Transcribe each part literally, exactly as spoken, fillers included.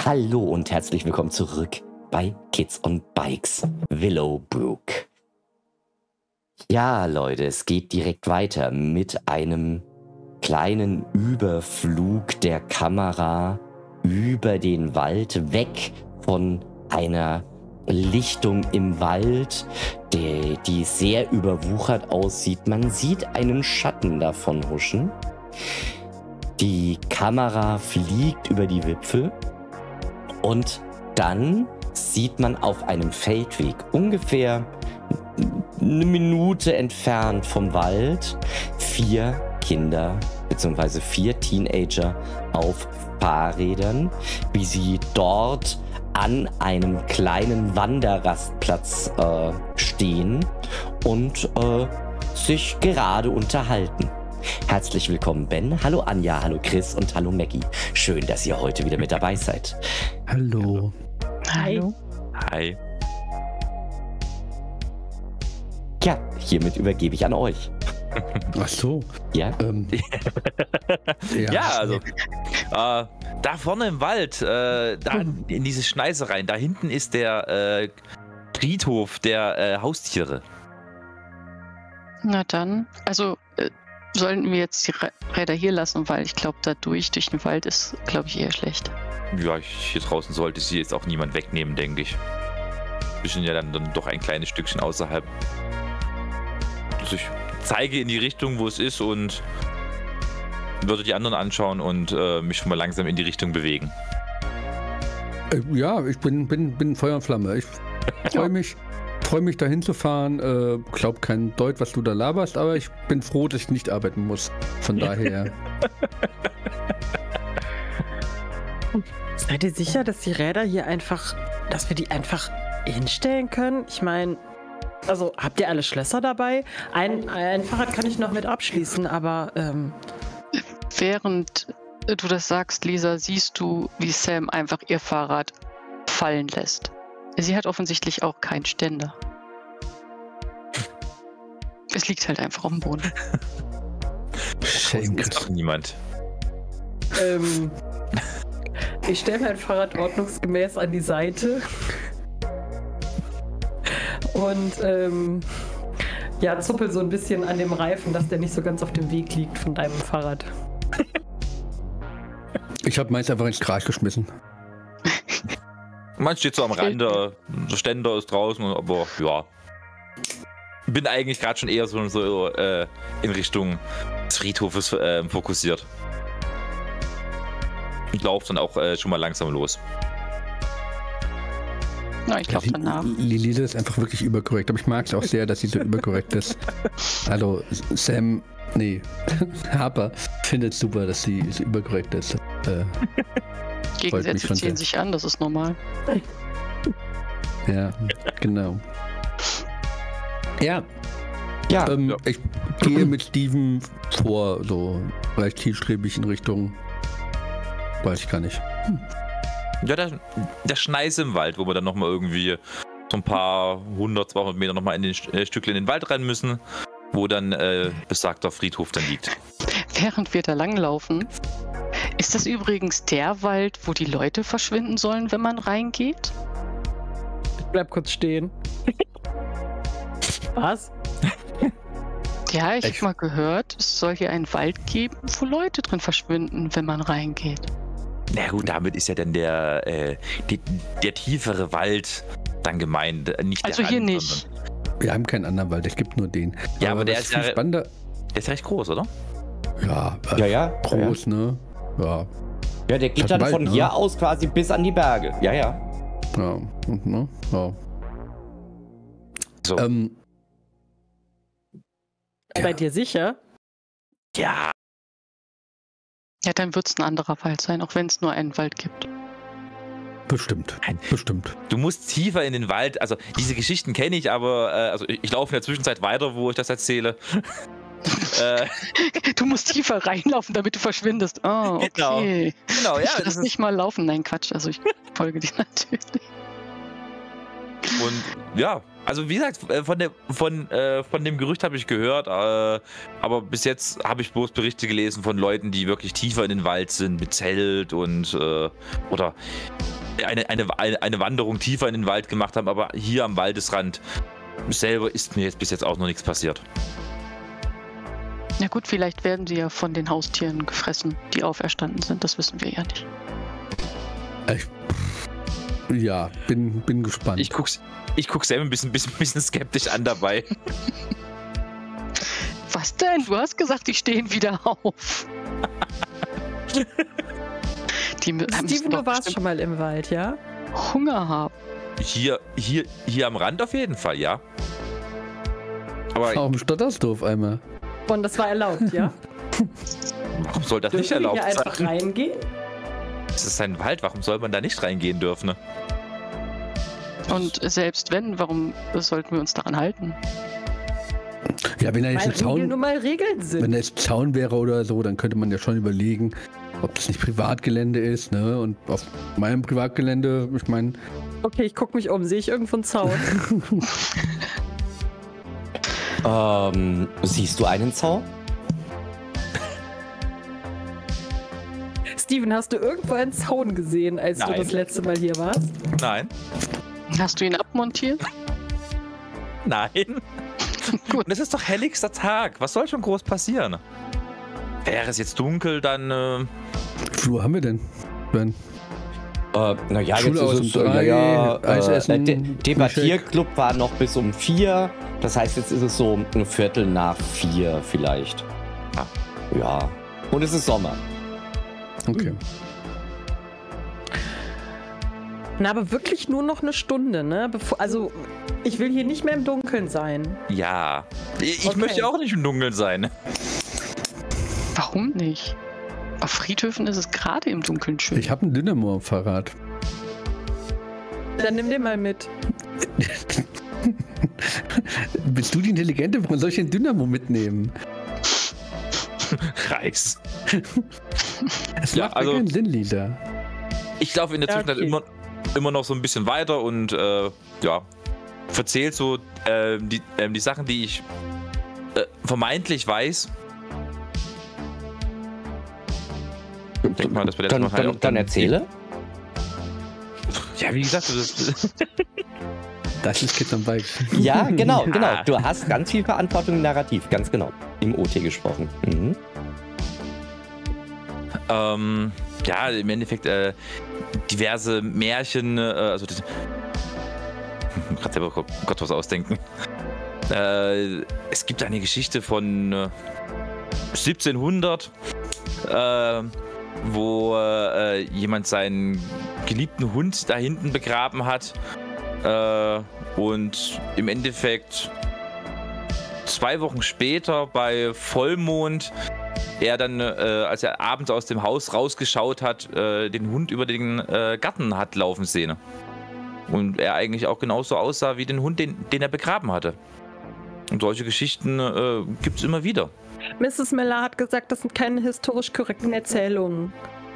Hallo und herzlich willkommen zurück bei Kids on Bikes Willowbrook. Ja, Leute, es geht direkt weiter mit einem kleinen Überflug der Kamera über den Wald, weg von einer Lichtung im Wald, die, die sehr überwuchert aussieht. Man sieht einen Schatten davon huschen. Die Kamera fliegt über die Wipfel und dann sieht man auf einem Feldweg ungefähr eine Minute entfernt vom Wald vier Kinder bzw. vier Teenager auf Fahrrädern, wie sie dort an einem kleinen Wanderrastplatz äh, stehen und äh, sich gerade unterhalten. Herzlich willkommen, Ben. Hallo Anja, hallo Chris und hallo Maggie. Schön, dass ihr heute wieder mit dabei seid. Hallo. Hi. Hi. Ja, hiermit übergebe ich an euch. Ach so. Ja? Ähm, Ja, ja. also äh, da vorne im Wald, äh, da in diese Schneise rein, da hinten ist der äh, Friedhof der äh, Haustiere. Na dann, also äh, sollten wir jetzt die Rä- Räder hier lassen, weil ich glaube, da durch, durch den Wald ist, glaube ich, eher schlecht. Ja, hier draußen sollte sie jetzt auch niemand wegnehmen, denke ich. Wir sind ja dann, dann doch ein kleines Stückchen außerhalb. Also ich zeige in die Richtung, wo es ist und würde die anderen anschauen und äh, mich schon mal langsam in die Richtung bewegen. Äh, ja, ich bin, bin, bin Feuer und Flamme. Ich freue mich, freu mich dahin zu fahren. Äh, glaub kein Deut, was du da laberst, aber ich bin froh, dass ich nicht arbeiten muss. Von daher. Seid ihr sicher, dass die Räder hier einfach, dass wir die einfach hinstellen können? Ich meine, also habt ihr alle Schlösser dabei? Ein, ein Fahrrad kann ich noch mit abschließen, aber ähm, Während du das sagst, Lisa, siehst du, wie Sam einfach ihr Fahrrad fallen lässt. Sie hat offensichtlich auch keinen Ständer. Es liegt halt einfach auf dem Boden. Shame, Ist doch niemand. ähm, ich stelle mein Fahrrad ordnungsgemäß an die Seite und ähm, ja, zuppel so ein bisschen an dem Reifen, dass der nicht so ganz auf dem Weg liegt von deinem Fahrrad. Ich habe meins einfach ins Gras geschmissen. Man steht so am Rande, der Ständer ist draußen, aber ja. Bin eigentlich gerade schon eher so, so äh, in Richtung des Friedhofes äh, fokussiert. Ich laufe dann auch äh, schon mal langsam los. Na, ich glaube danach. Lilisa ist einfach wirklich überkorrekt, aber ich mag es auch sehr, dass sie so überkorrekt ist. Also Sam, nee, Harper findet es super, dass sie so überkorrekt ist. Äh, Gegensätze schon ziehen sehr. sich an, das ist normal. Ja, genau. Ja, Ja, ähm, Ja. ich gehe mit Steven vor, so vielleicht zielstrebig in Richtung, weiß ich gar nicht. Ja, der, der Schneise im Wald, wo wir dann nochmal irgendwie so ein paar hundert, zweihundert Meter nochmal in den äh, Stückchen in den Wald rein müssen, wo dann äh, besagter Friedhof dann liegt. Während wir da langlaufen, ist das übrigens der Wald, wo die Leute verschwinden sollen, wenn man reingeht? Ich bleib kurz stehen. Was? Ja, ich Ich- habe mal gehört, es soll hier einen Wald geben, wo Leute drin verschwinden, wenn man reingeht. Na gut, damit ist ja dann der, äh, die, der tiefere Wald dann gemeint, äh, nicht Also der hier Rand, nicht. sondern- Wir haben keinen anderen Wald, es gibt nur den. Ja, aber der was ist viel ja- spannender. Der ist recht groß, oder? Ja, äh, ja, ja. groß, ne? Ja, Ja, der geht Das dann Wald, von ne? hier aus quasi bis an die Berge. Ja, ja. ja, und, ne? Ja. So. Ähm, Bei dir sicher? Ja, Ja, dann wird es ein anderer Wald sein, auch wenn es nur einen Wald gibt. bestimmt, Nein. bestimmt. du musst tiefer in den Wald. Also diese Geschichten kenne ich, aber äh, also ich, ich laufe in der Zwischenzeit weiter, wo ich das erzähle. äh, Du musst tiefer reinlaufen, damit du verschwindest. Oh, Genau. okay. genau, ja. ich Das lass ist, nicht mal laufen. Nein, Quatsch. Also ich folge dir natürlich. und ja, also wie gesagt, äh, von, der, von, äh, von dem Gerücht habe ich gehört, äh, aber bis jetzt habe ich bloß Berichte gelesen von Leuten, die wirklich tiefer in den Wald sind, mit Zelt und äh, oder eine, eine, eine, eine Wanderung tiefer in den Wald gemacht haben, aber hier am Waldesrand selber ist mir jetzt bis jetzt auch noch nichts passiert. Na gut, vielleicht werden sie ja von den Haustieren gefressen, die auferstanden sind. Das wissen wir ja nicht. Ich, ja, bin, bin gespannt. Ich guck's, ich guck Sam ein bisschen, bisschen, bisschen skeptisch an dabei. Was denn? Du hast gesagt, die stehen wieder auf. Die mü- haben Steven, doch du warst bestimmt schon mal im Wald, ja? Hunger haben. Hier, hier, hier am Rand auf jeden Fall, ja. Aber Warum stotterst du auf einmal? Und das war erlaubt, ja? warum soll das nicht Dürfen wir erlaubt hier einfach sein? reingehen? Es ist ein Wald, warum soll man da nicht reingehen dürfen? Ne? Und selbst wenn, warum sollten wir uns daran halten? Ja, wenn da jetzt Weil ein Regeln nun Zaun, mal Regeln sind. wenn da jetzt ein Zaun wäre oder so, dann könnte man ja schon überlegen, ob das nicht Privatgelände ist, ne? Und auf meinem Privatgelände, ich meine, Okay, ich guck mich um. Sehe ich irgendwo einen Zaun? Ähm, siehst du einen Zaun? Steven, hast du irgendwo einen Zaun gesehen, als Nein. du das letzte Mal hier warst? Nein, Hast du ihn abmontiert? nein. Gut. Und es ist doch helligster Tag. Was soll schon groß passieren? Wäre es jetzt dunkel, dann. Äh, wie viel Uhr haben wir denn? Ben? Äh, naja, jetzt Schule aus ist es um äh, drei, ja, Eis äh, essen, der De Debattierclub war noch bis um vier. Das heißt, jetzt ist es so ein Viertel nach vier vielleicht. Ah. Ja. Und es ist Sommer. Okay. Na, aber wirklich nur noch eine Stunde, ne? Bevor, also, ich will hier nicht mehr im Dunkeln sein. ja. Ich, ich Okay. möchte auch nicht im Dunkeln sein. Warum nicht? Auf Friedhöfen ist es gerade im Dunkeln schön. Ich habe einen Dynamo am Fahrrad. Dann nimm den mal mit. Bist du die Intelligente? Warum soll ich den Dynamo mitnehmen? Reis. Es Ja, macht also- mir keinen Sinn, Lisa. Ich laufe in der Ja, Zwischenzeit okay. immer, immer noch so ein bisschen weiter und äh, ja, verzählt so äh, die, äh, die Sachen, die ich äh, vermeintlich weiß. Ich denke mal, dass wir Dann, letztes Mal halt dann, auch dann erzähle. Ja, wie gesagt, das, Das ist Kids am Bike. Ja, genau, genau. Ah. Du hast ganz viel Verantwortung im Narrativ, ganz genau. Im O T gesprochen. Mhm. ähm, ja, im Endeffekt äh, diverse Märchen, äh, also das, gerade selber Gott, Gott was ausdenken. Äh, es gibt eine Geschichte von äh, siebzehnhundert, äh, wo äh, jemand seinen geliebten Hund da hinten begraben hat äh, und im Endeffekt zwei Wochen später bei Vollmond er dann, äh, als er abends aus dem Haus rausgeschaut hat, äh, den Hund über den äh, Garten hat laufen sehen. Und er eigentlich auch genauso aussah wie den Hund, den, den er begraben hatte. Und solche Geschichten äh, gibt es immer wieder. Misses Miller hat gesagt, das sind keine historisch korrekten Erzählungen.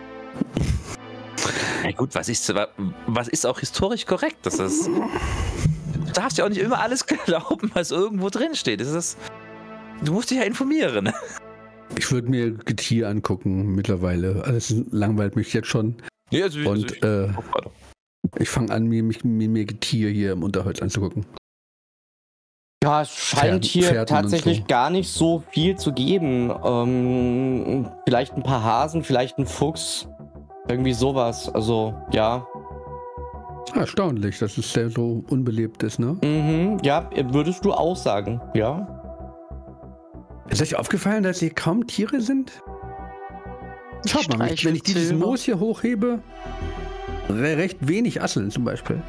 Na gut, was ist, was ist auch historisch korrekt? Das ist, du darfst ja auch nicht immer alles glauben, was irgendwo drin steht. Das ist, du musst dich ja informieren. Ich würde mir Getier angucken mittlerweile. Also es langweilt mich jetzt schon. Ja, also, Und äh, ich fange an, mir, mich, mir, mir Getier hier im Unterholz anzugucken. Ja, es scheint Pferden- hier Pferden und tatsächlich so. gar nicht so viel zu geben. Ähm, vielleicht ein paar Hasen, vielleicht ein Fuchs. Irgendwie sowas. Also, ja. Ah, erstaunlich, dass es sehr so unbelebt ist, ne? Mhm, ja, würdest du auch sagen, ja. Ist euch aufgefallen, dass hier kaum Tiere sind? Schaut mal, wenn ich, wenn ich dieses Streichhölzer. Moos hier hochhebe, re- recht wenig Asseln zum Beispiel.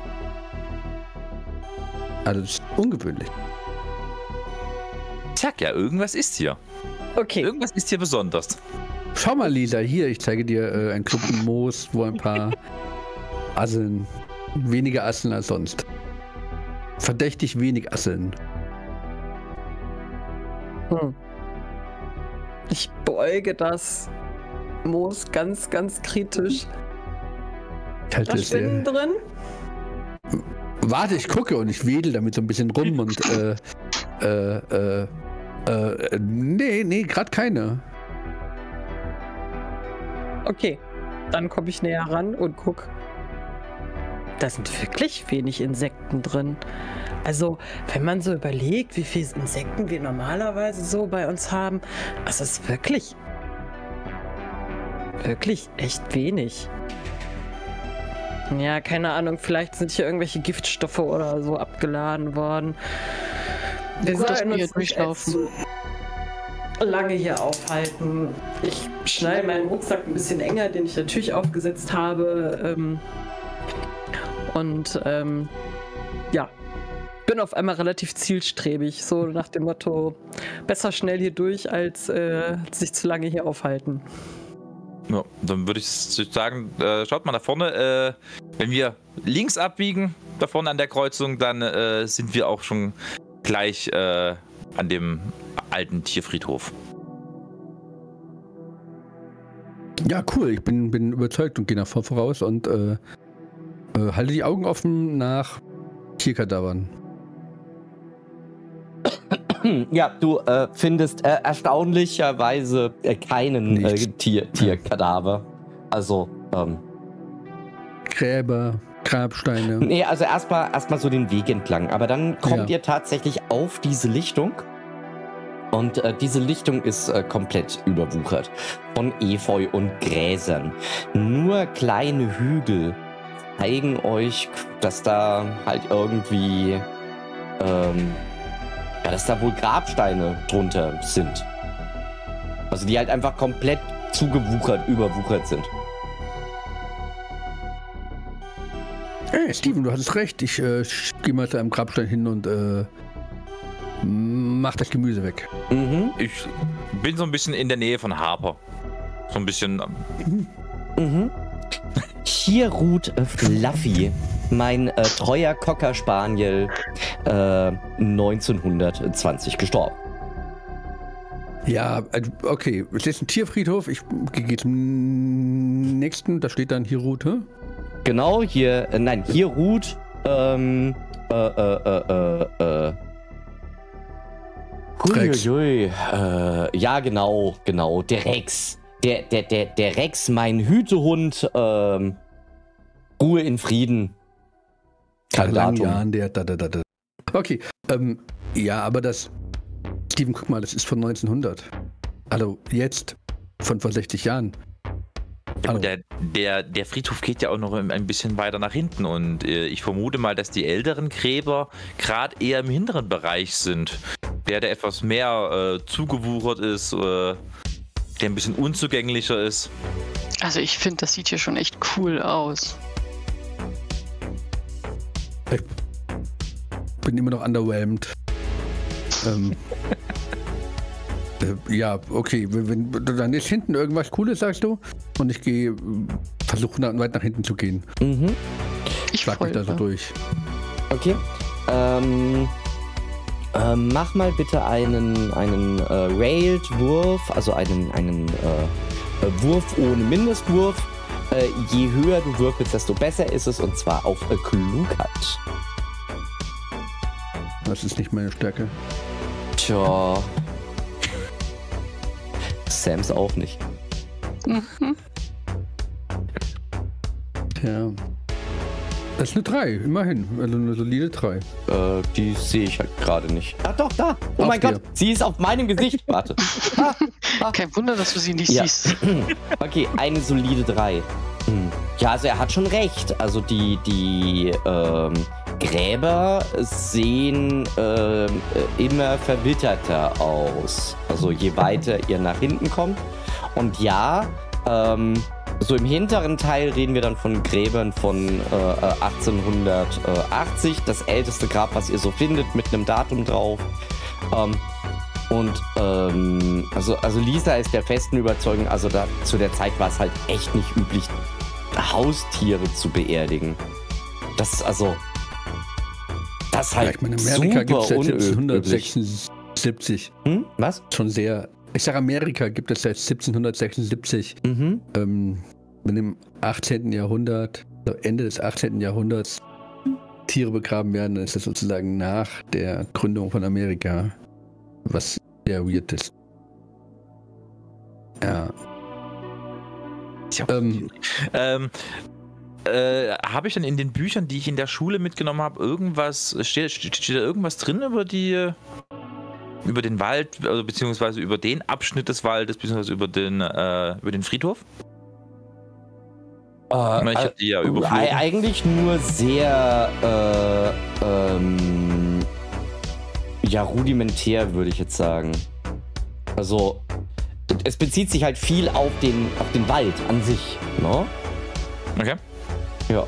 Also das ist ungewöhnlich. Sag ja, irgendwas ist hier. Okay. Irgendwas ist hier besonders. Schau mal, Lisa, hier, ich zeige dir äh, ein Klumpen Moos, wo ein paar Asseln, weniger Asseln als sonst. Verdächtig wenig Asseln. Hm. Ich beuge das Moos ganz, ganz kritisch. Ich halte Da es sehr. Spinnen drin? Warte, ich gucke und ich wedel damit so ein bisschen rum und äh, äh, äh, äh, nee, nee, gerade keine. Okay. Dann komme ich näher ran und guck. da sind wirklich wenig Insekten drin. Also, wenn man so überlegt, wie viele Insekten wir normalerweise so bei uns haben, das ist wirklich, wirklich echt wenig. Ja, keine Ahnung, vielleicht sind hier irgendwelche Giftstoffe oder so abgeladen worden. Wir Gut, dass sollten wir hier uns nicht durchlaufen. allzu lange hier aufhalten. Ich schneide meinen Rucksack ein bisschen enger, den ich natürlich aufgesetzt habe. Ähm, und ähm, ja, bin auf einmal relativ zielstrebig, so nach dem Motto, besser schnell hier durch, als äh, sich zu lange hier aufhalten. Ja, dann würde ich sagen, äh, schaut mal da vorne, äh, wenn wir links abbiegen, da vorne an der Kreuzung, dann äh, sind wir auch schon gleich äh, an dem alten Tierfriedhof. Ja, cool. Ich bin, bin überzeugt und gehe nach vor voraus und äh, äh, halte die Augen offen nach Tierkadavern. Ja, du äh, findest äh, erstaunlicherweise äh, keinen äh, Nichts. Tier, Tierkadaver. Also, ähm. Gräber, Grabsteine. Nee, also erstmal erstmal so den Weg entlang. Aber dann kommt Ja. ihr tatsächlich auf diese Lichtung. Und äh, diese Lichtung ist äh, komplett überwuchert von Efeu und Gräsern. Nur kleine Hügel zeigen euch, dass da halt irgendwie, ähm, ja, dass da wohl Grabsteine drunter sind. Also die halt einfach komplett zugewuchert, überwuchert sind. Hey, Steven, du hattest recht. Ich äh, gehe mal zu einem Grabstein hin und äh, mach das Gemüse weg. Mhm. Ich bin so ein bisschen in der Nähe von Harper. So ein bisschen. ähm, Mhm. Hier ruht äh, Fluffy, mein äh, treuer Cocker Spaniel, äh, neunzehnhundertzwanzig gestorben. Ja, also, okay. Es ist ein Tierfriedhof. Ich gehe zum nächsten. Da steht dann hier Route. Genau, hier, äh, nein, hier ruht, ähm, äh, äh, äh, äh, äh. Rex. Huiuiui, äh, ja, genau, genau, der Rex. Der, der, der, der Rex, mein Hütehund, ähm, Ruhe in Frieden. Nach Kein langen Datum. Jahren, der da, da, da, da. Okay, ähm, ja, aber das, Steven, guck mal, das ist von neunzehnhundert. Also jetzt, von vor sechzig Jahren. Ja, Hallo. der, der, der Friedhof geht ja auch noch ein bisschen weiter nach hinten und äh, ich vermute mal, dass die älteren Gräber gerade eher im hinteren Bereich sind. Der, der etwas mehr äh, zugewuchert ist, äh, der ein bisschen unzugänglicher ist. Also ich finde, das sieht hier schon echt cool aus. Ich bin immer noch underwhelmed. ähm, äh, ja, okay, wenn, wenn, dann ist hinten irgendwas Cooles, sagst du? Und ich gehe, versuche nach, weit nach hinten zu gehen. Mhm. Ich Schlag mich da so folge. durch. Okay. Ähm, ähm, mach mal bitte einen, einen äh, Railed-Wurf, also einen, einen äh, äh, Wurf ohne Mindestwurf. Äh, je höher du würfelst, desto besser ist es, und zwar auf äh, Klugheit. Das ist nicht meine Stärke. Tja. Sams auch nicht. Mhm. Tja. Das ist eine drei, immerhin. Also eine solide drei. Äh, die sehe ich halt gerade nicht. Ah, doch, da. Oh Auf mein dir. Gott, sie ist auf meinem Gesicht. Warte. Ah, Kein Wunder, dass du sie nicht Ja. siehst. okay, eine solide drei. Hm. Ja, also er hat schon recht. Also die, die ähm, Gräber sehen ähm, äh, immer verwitterter aus. Also je weiter ihr nach hinten kommt. Und ja, ähm, so im hinteren Teil reden wir dann von Gräbern von äh, achtzehnhundertachtzig. Das älteste Grab, was ihr so findet, mit einem Datum drauf. Ähm, und ähm, also, also Lisa ist der festen Überzeugung, also da, zu der Zeit war es halt echt nicht üblich, Haustiere zu beerdigen. Das ist also... Das ist Ja, halt ich meine, in Amerika gibt es super seit unüblich. siebzehnhundertsechsundsiebzig. Hm? Was? Schon sehr. Ich sage, Amerika gibt es seit siebzehnhundertsechsundsiebzig. Mhm. Ähm, wenn im achtzehnten Jahrhundert, also Ende des achtzehnten Jahrhunderts, Tiere begraben werden, dann ist das sozusagen nach der Gründung von Amerika. Was sehr weird ist. Ja. Tja. Ähm, Ähm, Äh, habe ich dann in den Büchern, die ich in der Schule mitgenommen habe, irgendwas, steht, steht, steht da irgendwas drin über die, über den Wald, also beziehungsweise über den Abschnitt des Waldes, beziehungsweise über den, äh, über den Friedhof? Äh, ich hab die ja äh, überflogen. eigentlich nur sehr, äh, ähm, ja, rudimentär, würde ich jetzt sagen. Also, es bezieht sich halt viel auf den, auf den Wald an sich, ne? Okay. Ja.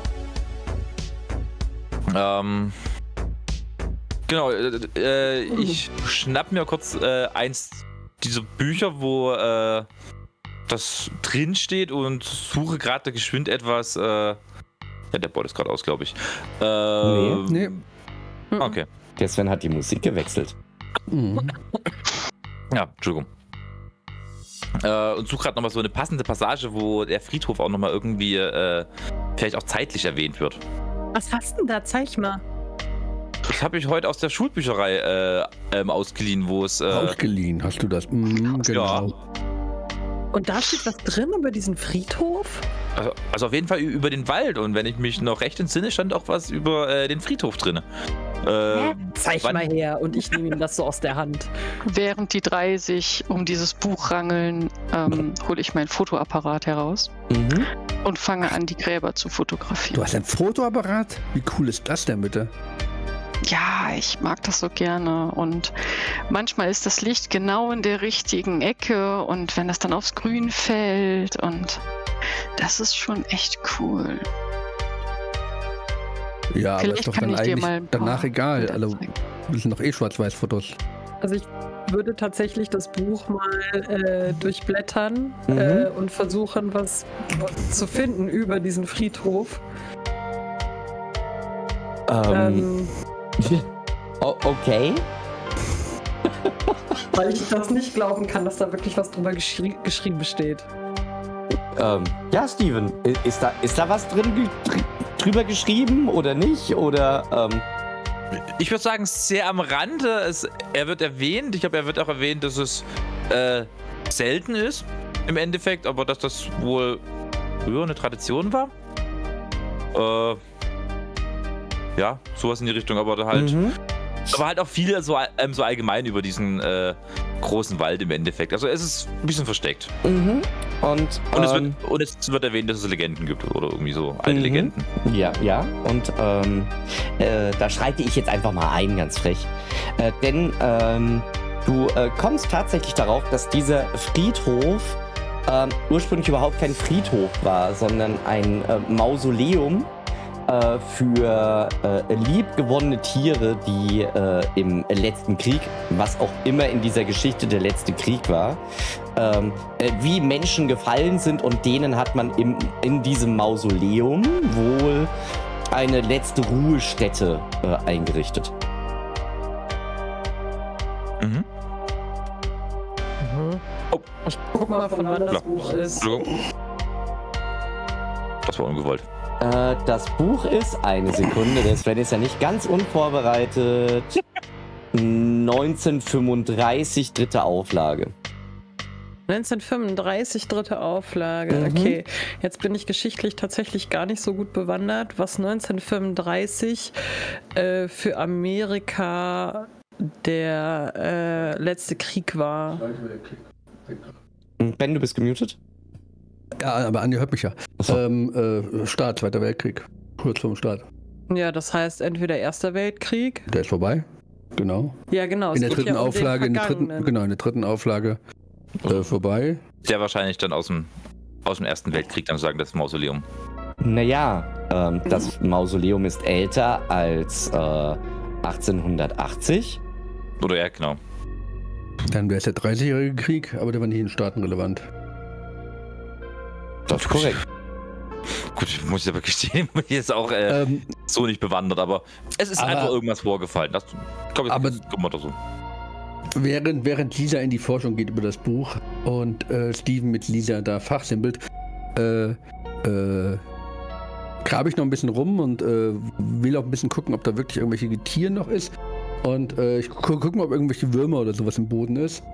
Ähm, genau, äh, äh, ich schnapp mir kurz äh, eins dieser Bücher, wo äh, das drin steht und suche gerade geschwind etwas. Äh, ja, der Bot ist gerade aus, glaube ich. Äh, Nee. Okay. Der Sven hat die Musik gewechselt. Mhm. Ja, Entschuldigung. Äh, und suche gerade nochmal so eine passende Passage, wo der Friedhof auch nochmal irgendwie äh, vielleicht auch zeitlich erwähnt wird. Was hast du denn da? Zeig mal. Das habe ich heute aus der Schulbücherei äh, ähm, ausgeliehen, wo es... Äh, Ausgeliehen hast du das. Mhm, genau. Ja. Und da steht was drin über diesen Friedhof? Also, also auf jeden Fall über den Wald, und wenn ich mich noch recht entsinne, stand auch was über äh, den Friedhof drin. Äh, Zeig wann- mal her und ich nehme ihm das so aus der Hand. Während die drei sich um dieses Buch rangeln, ähm, hole ich meinen Fotoapparat heraus Mhm. und fange an, die Gräber zu fotografieren. Du hast ein Fotoapparat? Wie cool ist das denn bitte? Ja, ich mag das so gerne, und manchmal ist das Licht genau in der richtigen Ecke, und wenn das dann aufs Grün fällt, und das ist schon echt cool. Ja, aber Vielleicht ist doch kann dann ich dir eigentlich mal ein paar danach egal. Bilder Also, zeigen. das sind doch eh Schwarz-Weiß-Fotos. Also ich würde tatsächlich das Buch mal äh, durchblättern Mhm. äh, und versuchen, was, was zu finden über diesen Friedhof. Ähm, Ähm, o- okay. weil ich das nicht glauben kann, dass da wirklich was drüber geschri geschrieben steht. Ähm, ja, Steven, i- ist da, ist da was drin ge dr- drüber geschrieben oder nicht? Oder, ähm, Ich würde sagen, sehr am Rande. Es, er wird erwähnt. Ich glaube, er wird auch erwähnt, dass es äh, selten ist im Endeffekt, aber dass das wohl früher eine Tradition war. Äh, ja, sowas in die Richtung, aber da halt, mhm. aber halt auch viel so, ähm, so allgemein über diesen äh, großen Wald im Endeffekt. Also es ist ein bisschen versteckt. Mhm. Und, Und, es, ähm, wird, und es wird erwähnt, dass es Legenden gibt oder irgendwie so alte Mhm. Legenden. ja, ja, und ähm, äh, da schreite ich jetzt einfach mal ein, ganz frech. Äh, denn ähm, du äh, kommst tatsächlich darauf, dass dieser Friedhof ähm, ursprünglich überhaupt kein Friedhof war, sondern ein äh, Mausoleum äh, für äh, liebgewonnene Tiere, die äh, im letzten Krieg, was auch immer in dieser Geschichte der letzte Krieg war, ähm, äh, wie Menschen gefallen sind, und denen hat man im, in diesem Mausoleum wohl eine letzte Ruhestätte äh, eingerichtet. Mhm. Oh, ich guck mal, von wann das Ja. Buch ist. Entschuldigung. Das war ungewollt. Äh, das Buch ist, eine Sekunde, der Sven ist ja nicht ganz unvorbereitet, neunzehnhundertfünfunddreißig, dritte Auflage. neunzehnhundertfünfunddreißig, dritte Auflage. Mhm. Okay, jetzt bin ich geschichtlich tatsächlich gar nicht so gut bewandert, was neunzehnhundertfünfunddreißig äh, für Amerika der äh, letzte Krieg war. Ben, du bist gemutet? Ja, aber Andi hört mich ja. Achso. Ähm, äh, Start, Zweiter Weltkrieg. Kurz vorm Start. Ja, das heißt entweder Erster Weltkrieg. Der ist vorbei. Genau. Ja, genau. es In der geht dritten ja um den Auflage, in der dritten, Vergangenen. genau, in der dritten Auflage äh, vorbei. Sehr wahrscheinlich dann aus dem, aus dem Ersten Weltkrieg dann sagen, das Mausoleum. Naja, ähm, das Mausoleum ist älter als äh, achtzehnhundertachtzig. Oder ja, genau. Dann wäre es der dreißigjährige Krieg, aber der war nicht in den Staaten relevant. Das ist korrekt. Gut, muss ich aber gestehen, bin ich jetzt auch äh, Ähm, so nicht bewandert, aber es ist Aber- einfach irgendwas vorgefallen. Das, ich glaube, Aber- das kommt mal da so. während, während Lisa in die Forschung geht über das Buch und äh, Steven mit Lisa da fachsimpelt, äh, äh, grabe ich noch ein bisschen rum und äh, will auch ein bisschen gucken, ob da wirklich irgendwelche Getier noch ist. Und äh, ich gu guck mal, ob irgendwelche Würmer oder sowas im Boden ist.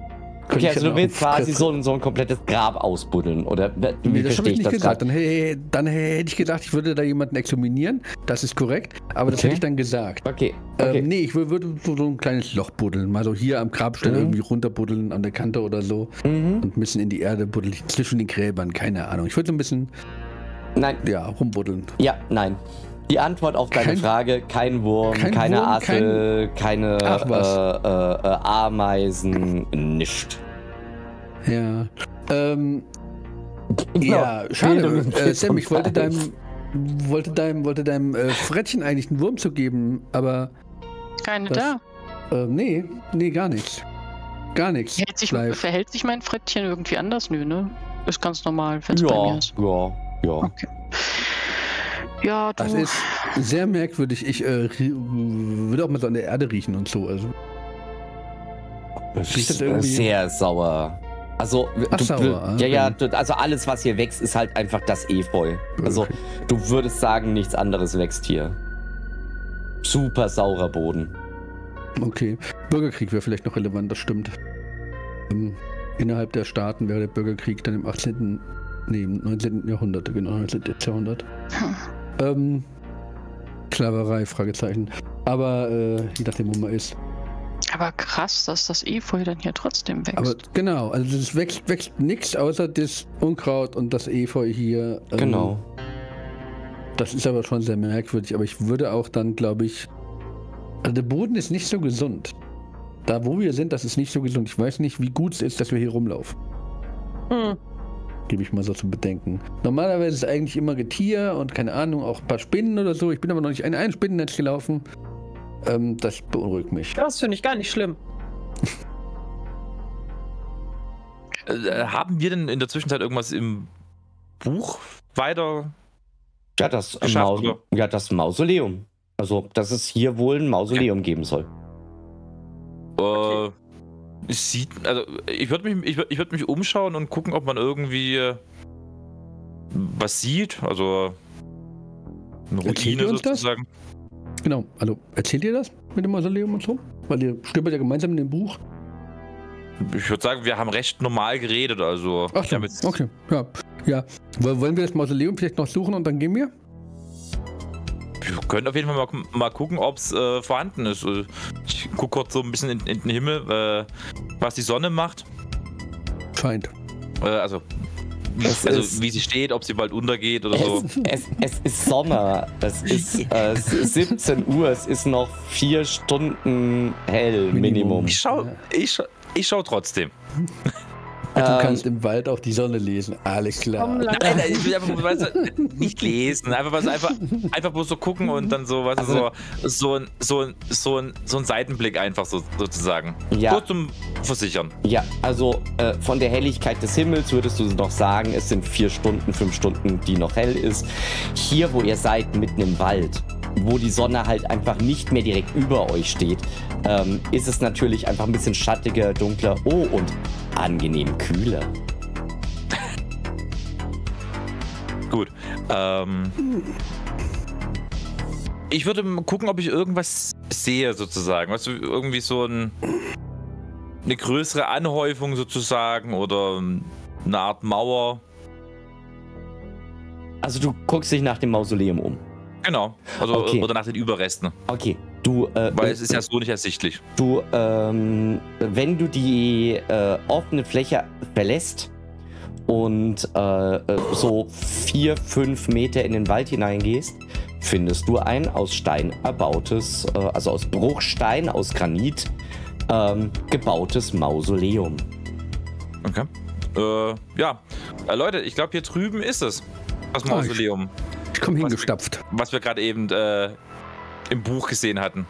Okay, also du willst quasi so ein, so ein komplettes Grab ausbuddeln, oder wie Nee, das habe verstehe ich ich nicht das gesagt. gerade? Dann, hey, dann hätte ich gedacht, ich würde da jemanden exhuminieren. Das ist korrekt. Aber das Okay. hätte ich dann gesagt. Okay, okay. Ähm, nee, ich wür- würde so, so ein kleines Loch buddeln. Mal so hier am Grabstein Mhm. irgendwie runterbuddeln an der Kante oder so. Mhm. Und ein bisschen in die Erde buddeln. Zwischen den Gräbern, keine Ahnung. Ich würde so ein bisschen, Nein, ja, rumbuddeln. ja, nein. Die Antwort auf deine Kein- Frage, kein Wurm, kein keine Wurm, Assel, keine Ach, was. äh, äh, äh, Ameisen, nischt. Ja. Ähm, Genau. ja, schade. Bildung Äh, Sam, ich geht wollte um deinem, wollte deinem, wollte deinem äh, Frettchen eigentlich einen Wurm zu geben, aber Keine Das- da. äh, nee, nee, gar nichts. Gar nichts. Verhält sich, Live. verhält sich mein Frettchen irgendwie anders? Nö, ne? Ist ganz normal, wenn es bei Ja, mir ist. ja, ja. Okay. Ja, du. Das ist sehr merkwürdig. Ich äh, rie- würde auch mal so an der Erde riechen und so. Also, Das Riecht das ist irgendwie- sehr sauer. Also, Ach, du, sauer, du, ah, ja, ja, okay. du, also alles, was hier wächst, ist halt einfach das Efeu. Also, Okay. du würdest sagen, nichts anderes wächst hier. Super saurer Boden. Okay. Bürgerkrieg wäre vielleicht noch relevant, das stimmt. Ähm, innerhalb der Staaten wäre der Bürgerkrieg dann im achtzehnten. Nee, im neunzehnten. Jahrhundert, genau, neunzehnten. Jahrhundert. Hm. Ähm, Sklaverei, Fragezeichen. Aber äh, je nachdem, wo man ist. Aber krass, dass das Efeu dann hier trotzdem wächst. Aber genau, also es wächst, wächst nichts außer das Unkraut und das Efeu hier. Ähm, Genau. Das ist aber schon sehr merkwürdig, aber ich würde auch dann, glaube ich. Also der Boden ist nicht so gesund. Da, wo wir sind, das ist nicht so gesund. Ich weiß nicht, wie gut es ist, dass wir hier rumlaufen. Hm. Gebe ich mal so zu bedenken. Normalerweise ist eigentlich immer Getier und keine Ahnung, auch ein paar Spinnen oder so. Ich bin aber noch nicht in ein Spinnennetz gelaufen. Ähm, das beunruhigt mich. Das finde ich gar nicht schlimm. Äh, haben wir denn in der Zwischenzeit irgendwas im Buch weiter? Ja, das, äh, Geschafft, Maus oder? ja, das Mausoleum. Also, dass es hier wohl ein Mausoleum geben soll. Äh, es sieht, also ich würde mich, ich würd, ich würd mich umschauen und gucken, ob man irgendwie äh, was sieht. Also eine Erzählt Routine ihr uns das? sozusagen. Genau, also erzählt ihr das mit dem Mausoleum und so? Weil ihr stöbert ja gemeinsam in dem Buch. Ich würde sagen, wir haben recht normal geredet. Also Ach wir so, haben jetzt- okay, ja. Ja, Woll- wollen wir das Mausoleum vielleicht noch suchen und dann gehen wir? wir können auf jeden Fall mal, mal gucken, ob es äh, vorhanden ist. Äh, Ich gucke kurz so ein bisschen in, in den Himmel, äh, was die Sonne macht. Scheint. Äh, also Es also ist- wie sie steht, ob sie bald untergeht oder so. Es, es, es ist Sommer. Es ist äh, es ist siebzehn Uhr. Es ist noch vier Stunden hell, Minimum. Minimum. Ich schau, Ja. ich, schau, ich schau trotzdem. Du Ähm, kannst im Wald auch die Sonne lesen. Alles klar. Komm, lang- Nein, nein, ich will einfach weißt du, nicht lesen, einfach, weißt du, einfach, einfach bloß so gucken und dann so, weißt du, so, so, ein, so, ein, so, ein, so ein Seitenblick einfach so, sozusagen. Ja. Nur zum Versichern. Ja, also äh, von der Helligkeit des Himmels würdest du noch sagen, es sind vier Stunden, fünf Stunden, die noch hell ist. Hier, wo ihr seid, mitten im Wald, wo die Sonne halt einfach nicht mehr direkt über euch steht, ähm, ist es natürlich einfach ein bisschen schattiger, dunkler, oh, und angenehm kühler. Gut. Ähm, ich würde mal gucken, ob ich irgendwas sehe, sozusagen. Weißt du, irgendwie so ein, eine größere Anhäufung sozusagen oder eine Art Mauer. Also du guckst dich nach dem Mausoleum um. Genau. Also, Okay. oder nach den Überresten. Okay, du, äh, Weil es ist ja so nicht ersichtlich. du, ähm, wenn du die äh, offene Fläche verlässt und äh, äh, so vier, fünf Meter in den Wald hineingehst, findest du ein aus Stein erbautes, äh, also aus Bruchstein, aus Granit ähm, gebautes Mausoleum. Okay. Äh, ja. Äh, Leute, ich glaube, hier drüben ist es. Das Ah, Mausoleum. Ich komme Was- hingestapft. Was wir gerade eben äh, im Buch gesehen hatten.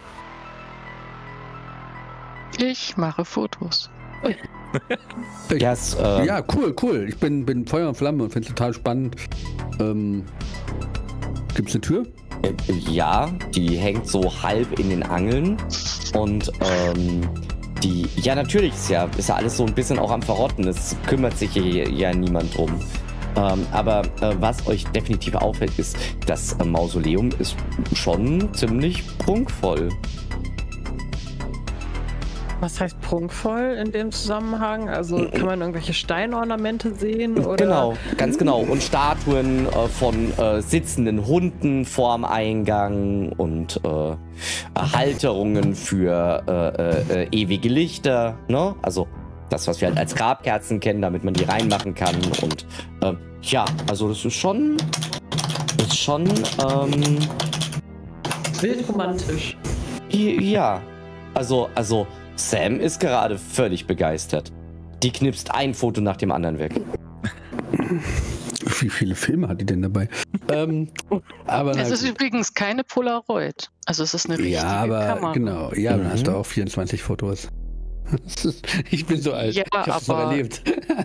Ich mache Fotos. Ich- Yes, äh, Ja, cool, cool. Ich bin, bin Feuer und Flamme und finde es total spannend. Ähm, gibt's eine Tür? äh, ja, die hängt so halb in den Angeln und ähm, die, ja natürlich, ist ja, ist ja alles so ein bisschen auch am Verrotten, es kümmert sich hier ja niemand drum. Ähm, aber äh, was euch definitiv auffällt, ist, das äh, Mausoleum ist schon ziemlich prunkvoll. Was heißt prunkvoll in dem Zusammenhang? Also kann man irgendwelche Steinornamente sehen? Oder? Genau, ganz genau. Und Statuen äh, von äh, sitzenden Hunden vorm Eingang und äh, Halterungen für äh, äh, ewige Lichter, ne? Also das, was wir halt als Grabkerzen kennen, damit man die reinmachen kann. Und äh, ja, also das ist schon, ist schon, ähm, Wild romantisch. ja, also, also Sam ist gerade völlig begeistert. Die knipst ein Foto nach dem anderen weg. Wie viele Filme hat die denn dabei? ähm, aber Es ist übrigens keine Polaroid. Also es ist eine richtige ja, aber Kamera. genau. Ja, dann Mhm. hast du auch vierundzwanzig Fotos. Ich bin so alt. Ja, ich hab's noch aber- erlebt.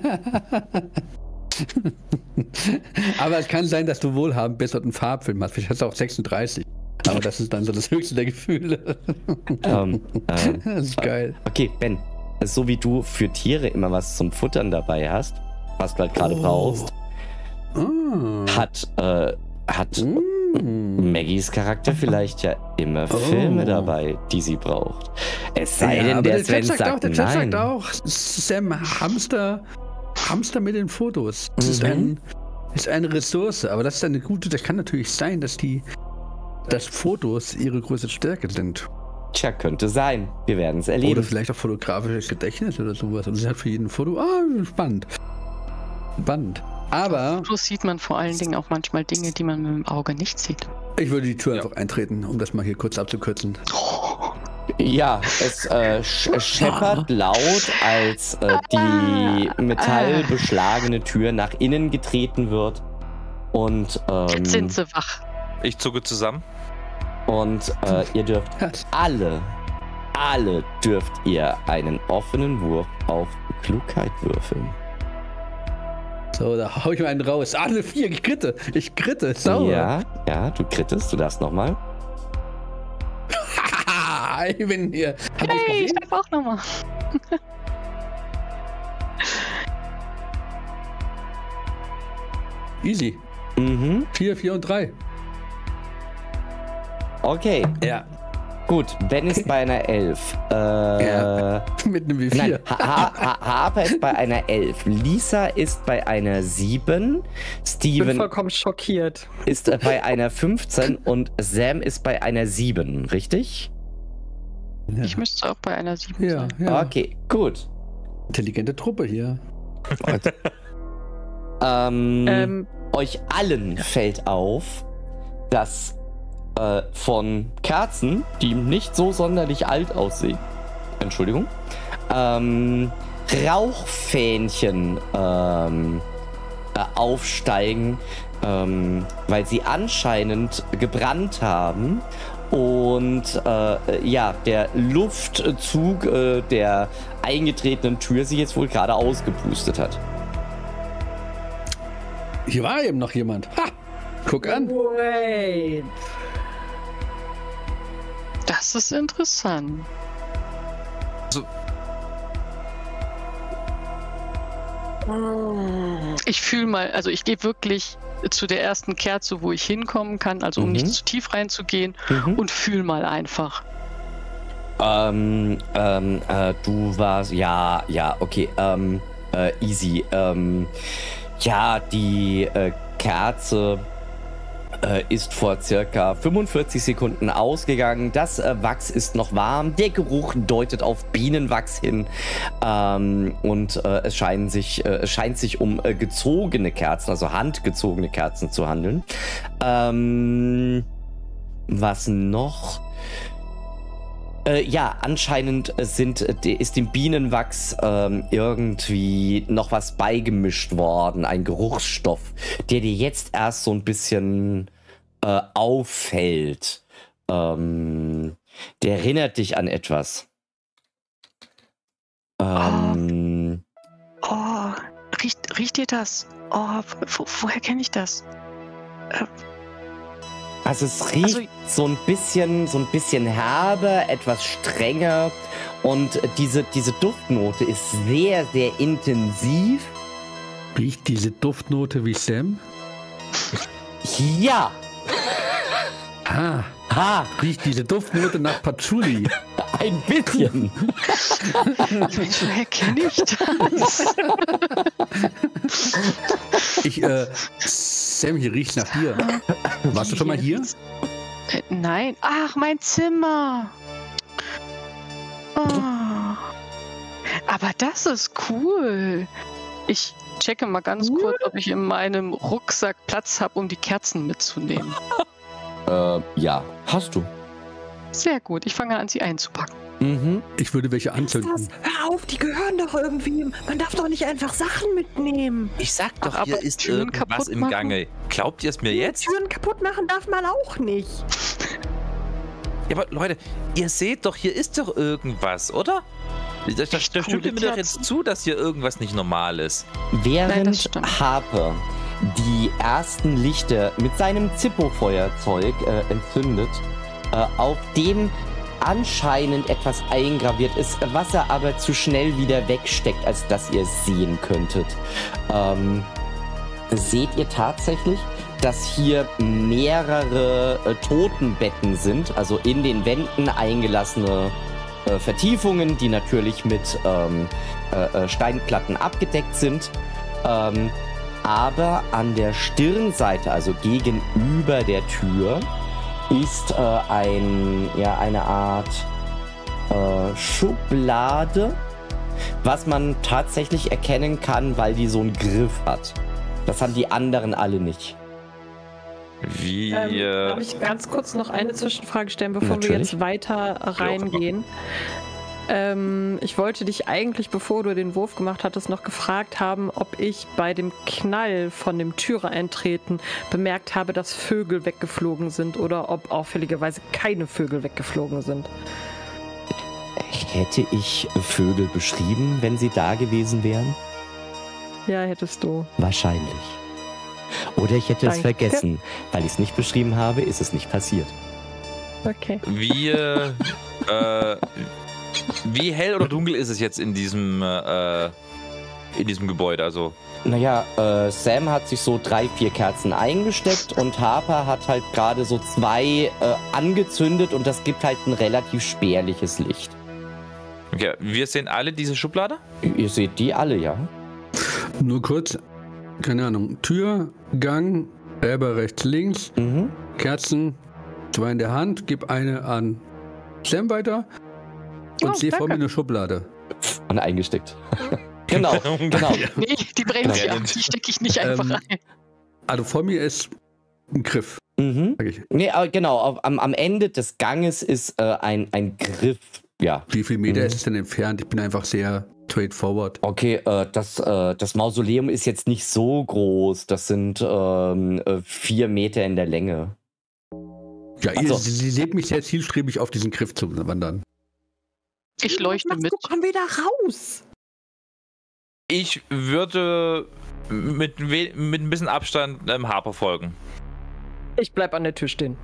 Aber es kann sein, dass du wohlhabend bist und einen Farbfilm hast. Vielleicht hast du auch sechsunddreißig. Aber das ist dann so das höchste der Gefühle. ähm, ähm, Das ist geil. okay, Ben, so wie du für Tiere immer was zum Futtern dabei hast, was du halt gerade Oh. brauchst, Ah. hat, äh, hat Mm. Maggies Charakter vielleicht ja immer Oh. Filme dabei, die sie braucht. Es sei Ja, denn, aber der Chat Sven sagt, sagt, auch, der Chat nein. sagt auch, Sam, Hamster, Hamster mit den Fotos. Das ist, Mhm. ein, ist eine Ressource, aber das ist eine gute, das kann natürlich sein, dass die, dass Fotos ihre größte Stärke sind. Tja, könnte sein. Wir werden es Oder erleben. vielleicht auch fotografisches Gedächtnis oder sowas. Und sie hat für jeden Foto, ah, spannend. Spannend. Aber So sieht man vor allen Dingen auch manchmal Dinge, die man mit dem Auge nicht sieht. ich würde die Tür Ja. einfach eintreten, um das mal hier kurz abzukürzen. Ja, es äh, sch scheppert laut, als äh, die metallbeschlagene Tür nach innen getreten wird. Und, ähm, Jetzt sind sie wach. Ich zucke zusammen. und äh, ihr dürft alle, alle dürft ihr einen offenen Wurf auf Klugheit würfeln. So, da hau ich mal einen raus. Ah, eine vier, ich kritte. Ich kritte, sauber. Ja, ja, du krittest, du darfst nochmal. Haha, ich bin hier. Hab Hey, ich ich darf auch nochmal. Easy. Mhm, Vier, vier und drei. okay. Ja. Gut, Ben ist bei einer elf. Äh, Ja. Mit einem W vier. Nein, ha ha ha Harper ist bei einer elf. Lisa ist bei einer sieben. Ich bin Steven vollkommen schockiert. ist äh, bei einer fünfzehn und Sam ist bei einer sieben, richtig? Ich müsste auch bei einer sieben Ja, sein. ja. Okay, gut. Intelligente Truppe hier. Ähm, Ähm, euch allen fällt auf, dass äh, von Kerzen, die nicht so sonderlich alt aussehen, Entschuldigung, ähm, Rauchfähnchen ähm, äh, aufsteigen, ähm, weil sie anscheinend gebrannt haben und äh, ja, der Luftzug äh, der eingetretenen Tür sie jetzt wohl gerade ausgepustet hat. Hier war eben noch jemand. Ha! Guck an. wait. Das ist interessant. Ich fühle mal, also ich gehe wirklich zu der ersten Kerze, wo ich hinkommen kann, also um Mhm. nicht zu tief reinzugehen, Mhm. und fühle mal einfach. Ähm, ähm, äh, du warst, ja, ja, okay, ähm, äh, easy, ähm, ja, die äh, Kerze äh, ist vor circa fünfundvierzig Sekunden ausgegangen. Das äh, Wachs ist noch warm. Der Geruch deutet auf Bienenwachs hin. Ähm, und äh, es, scheinen sich, äh, es scheint sich um äh, gezogene Kerzen, also handgezogene Kerzen zu handeln. Ähm, was noch? Äh, ja, anscheinend sind, äh, ist dem Bienenwachs ähm, irgendwie noch was beigemischt worden, ein Geruchsstoff, der dir jetzt erst so ein bisschen äh, auffällt. Ähm, der erinnert dich an etwas. Ähm, Oh, riecht, riecht ihr das? Oh, wo, woher kenne ich das? Also es riecht Also- so ein bisschen, so ein bisschen herbe, etwas strenger und diese, diese Duftnote ist sehr, sehr intensiv. Riecht diese Duftnote wie Sam? Ja, Ah, ha, riecht diese Duftnote nach Patchouli. Ein bisschen. Mensch, woher kenne ich das? Ich, äh, Sam, hier riecht's nach dir. Warst du schon mal hier? Äh, nein. Ach, mein Zimmer. Oh. Aber das ist cool. Ich checke mal ganz Cool. kurz, ob ich in meinem Rucksack Platz habe, um die Kerzen mitzunehmen. Äh, ja, hast du. Sehr gut. Ich fange an, sie einzupacken. Mhm. Ich würde welche Was ist anzünden. das? Hör auf, die gehören doch irgendwie. Man darf doch nicht einfach Sachen mitnehmen. Ich sag doch, Ach, hier aber ist Türen irgendwas kaputt im machen? Gange. Glaubt ihr es mir jetzt? Türen kaputt machen darf man auch nicht. Ja, aber Leute, ihr seht doch, hier ist doch irgendwas, oder? Da, da, da Echt stimmt coole ihr mir doch Kerzen. jetzt zu, dass hier irgendwas nicht normal ist. Während Nein, das stimmt. Harper die ersten Lichter mit seinem Zippo-Feuerzeug äh, entzündet, äh, auf dem anscheinend etwas eingraviert ist, was er aber zu schnell wieder wegsteckt, als dass ihr es sehen könntet. Ähm, seht ihr tatsächlich, dass hier mehrere äh, Totenbetten sind, also in den Wänden eingelassene äh, Vertiefungen, die natürlich mit ähm, äh, äh, Steinplatten abgedeckt sind. Ähm, aber an der Stirnseite, also gegenüber der Tür, ist äh, ein, ja, eine Art äh, Schublade, was man tatsächlich erkennen kann, weil die so einen Griff hat. Das haben die anderen alle nicht. Wie. Ähm, äh, darf ich ganz kurz noch eine Zwischenfrage stellen, bevor wir Natürlich. jetzt weiter reingehen? Ähm, ich wollte dich eigentlich, bevor du den Wurf gemacht hattest, noch gefragt haben, ob ich bei dem Knall von dem Türe-Eintreten bemerkt habe, dass Vögel weggeflogen sind oder ob auffälligerweise keine Vögel weggeflogen sind. Hätte ich Vögel beschrieben, wenn sie da gewesen wären? Ja, hättest du. Wahrscheinlich. Oder ich hätte es Danke. vergessen. Weil ich es nicht beschrieben habe, ist es nicht passiert. Okay. Wie, äh, äh, wie hell oder dunkel ist es jetzt in diesem, äh, in diesem Gebäude? Also, Naja, äh, Sam hat sich so drei, vier Kerzen eingesteckt und Harper hat halt gerade so zwei äh, angezündet und das gibt halt ein relativ spärliches Licht. okay, wir sehen alle diese Schublade? Ihr seht die alle, ja? Nur kurz, keine Ahnung, Tür, Gang, selber rechts, links, Mhm. Kerzen, zwei in der Hand, gib eine an Sam weiter und Oh, sehe vor danke. mir eine Schublade. Und eingesteckt. Genau, genau. Nee, die bremse ich ab. Brennend. Die stecke ich nicht einfach Ähm, rein. Also vor mir ist ein Griff, Mhm. sag ich. Nee, aber genau, auf, am, am Ende des Ganges ist äh, ein, ein Griff. Ja. Wie viel Meter Mhm. ist es denn entfernt? Ich bin einfach sehr straightforward. Okay, äh, das, äh, das Mausoleum ist jetzt nicht so groß. Das sind ähm, äh, vier Meter in der Länge. Ja, ihr, Also- sie, sie seht mich sehr zielstrebig auf diesen Griff zu wandern. Ich leuchte Was mit. machst du? Komm wieder raus. Ich würde mit, we- mit ein bisschen Abstand ähm, Harper folgen. Ich bleib an der Tür stehen.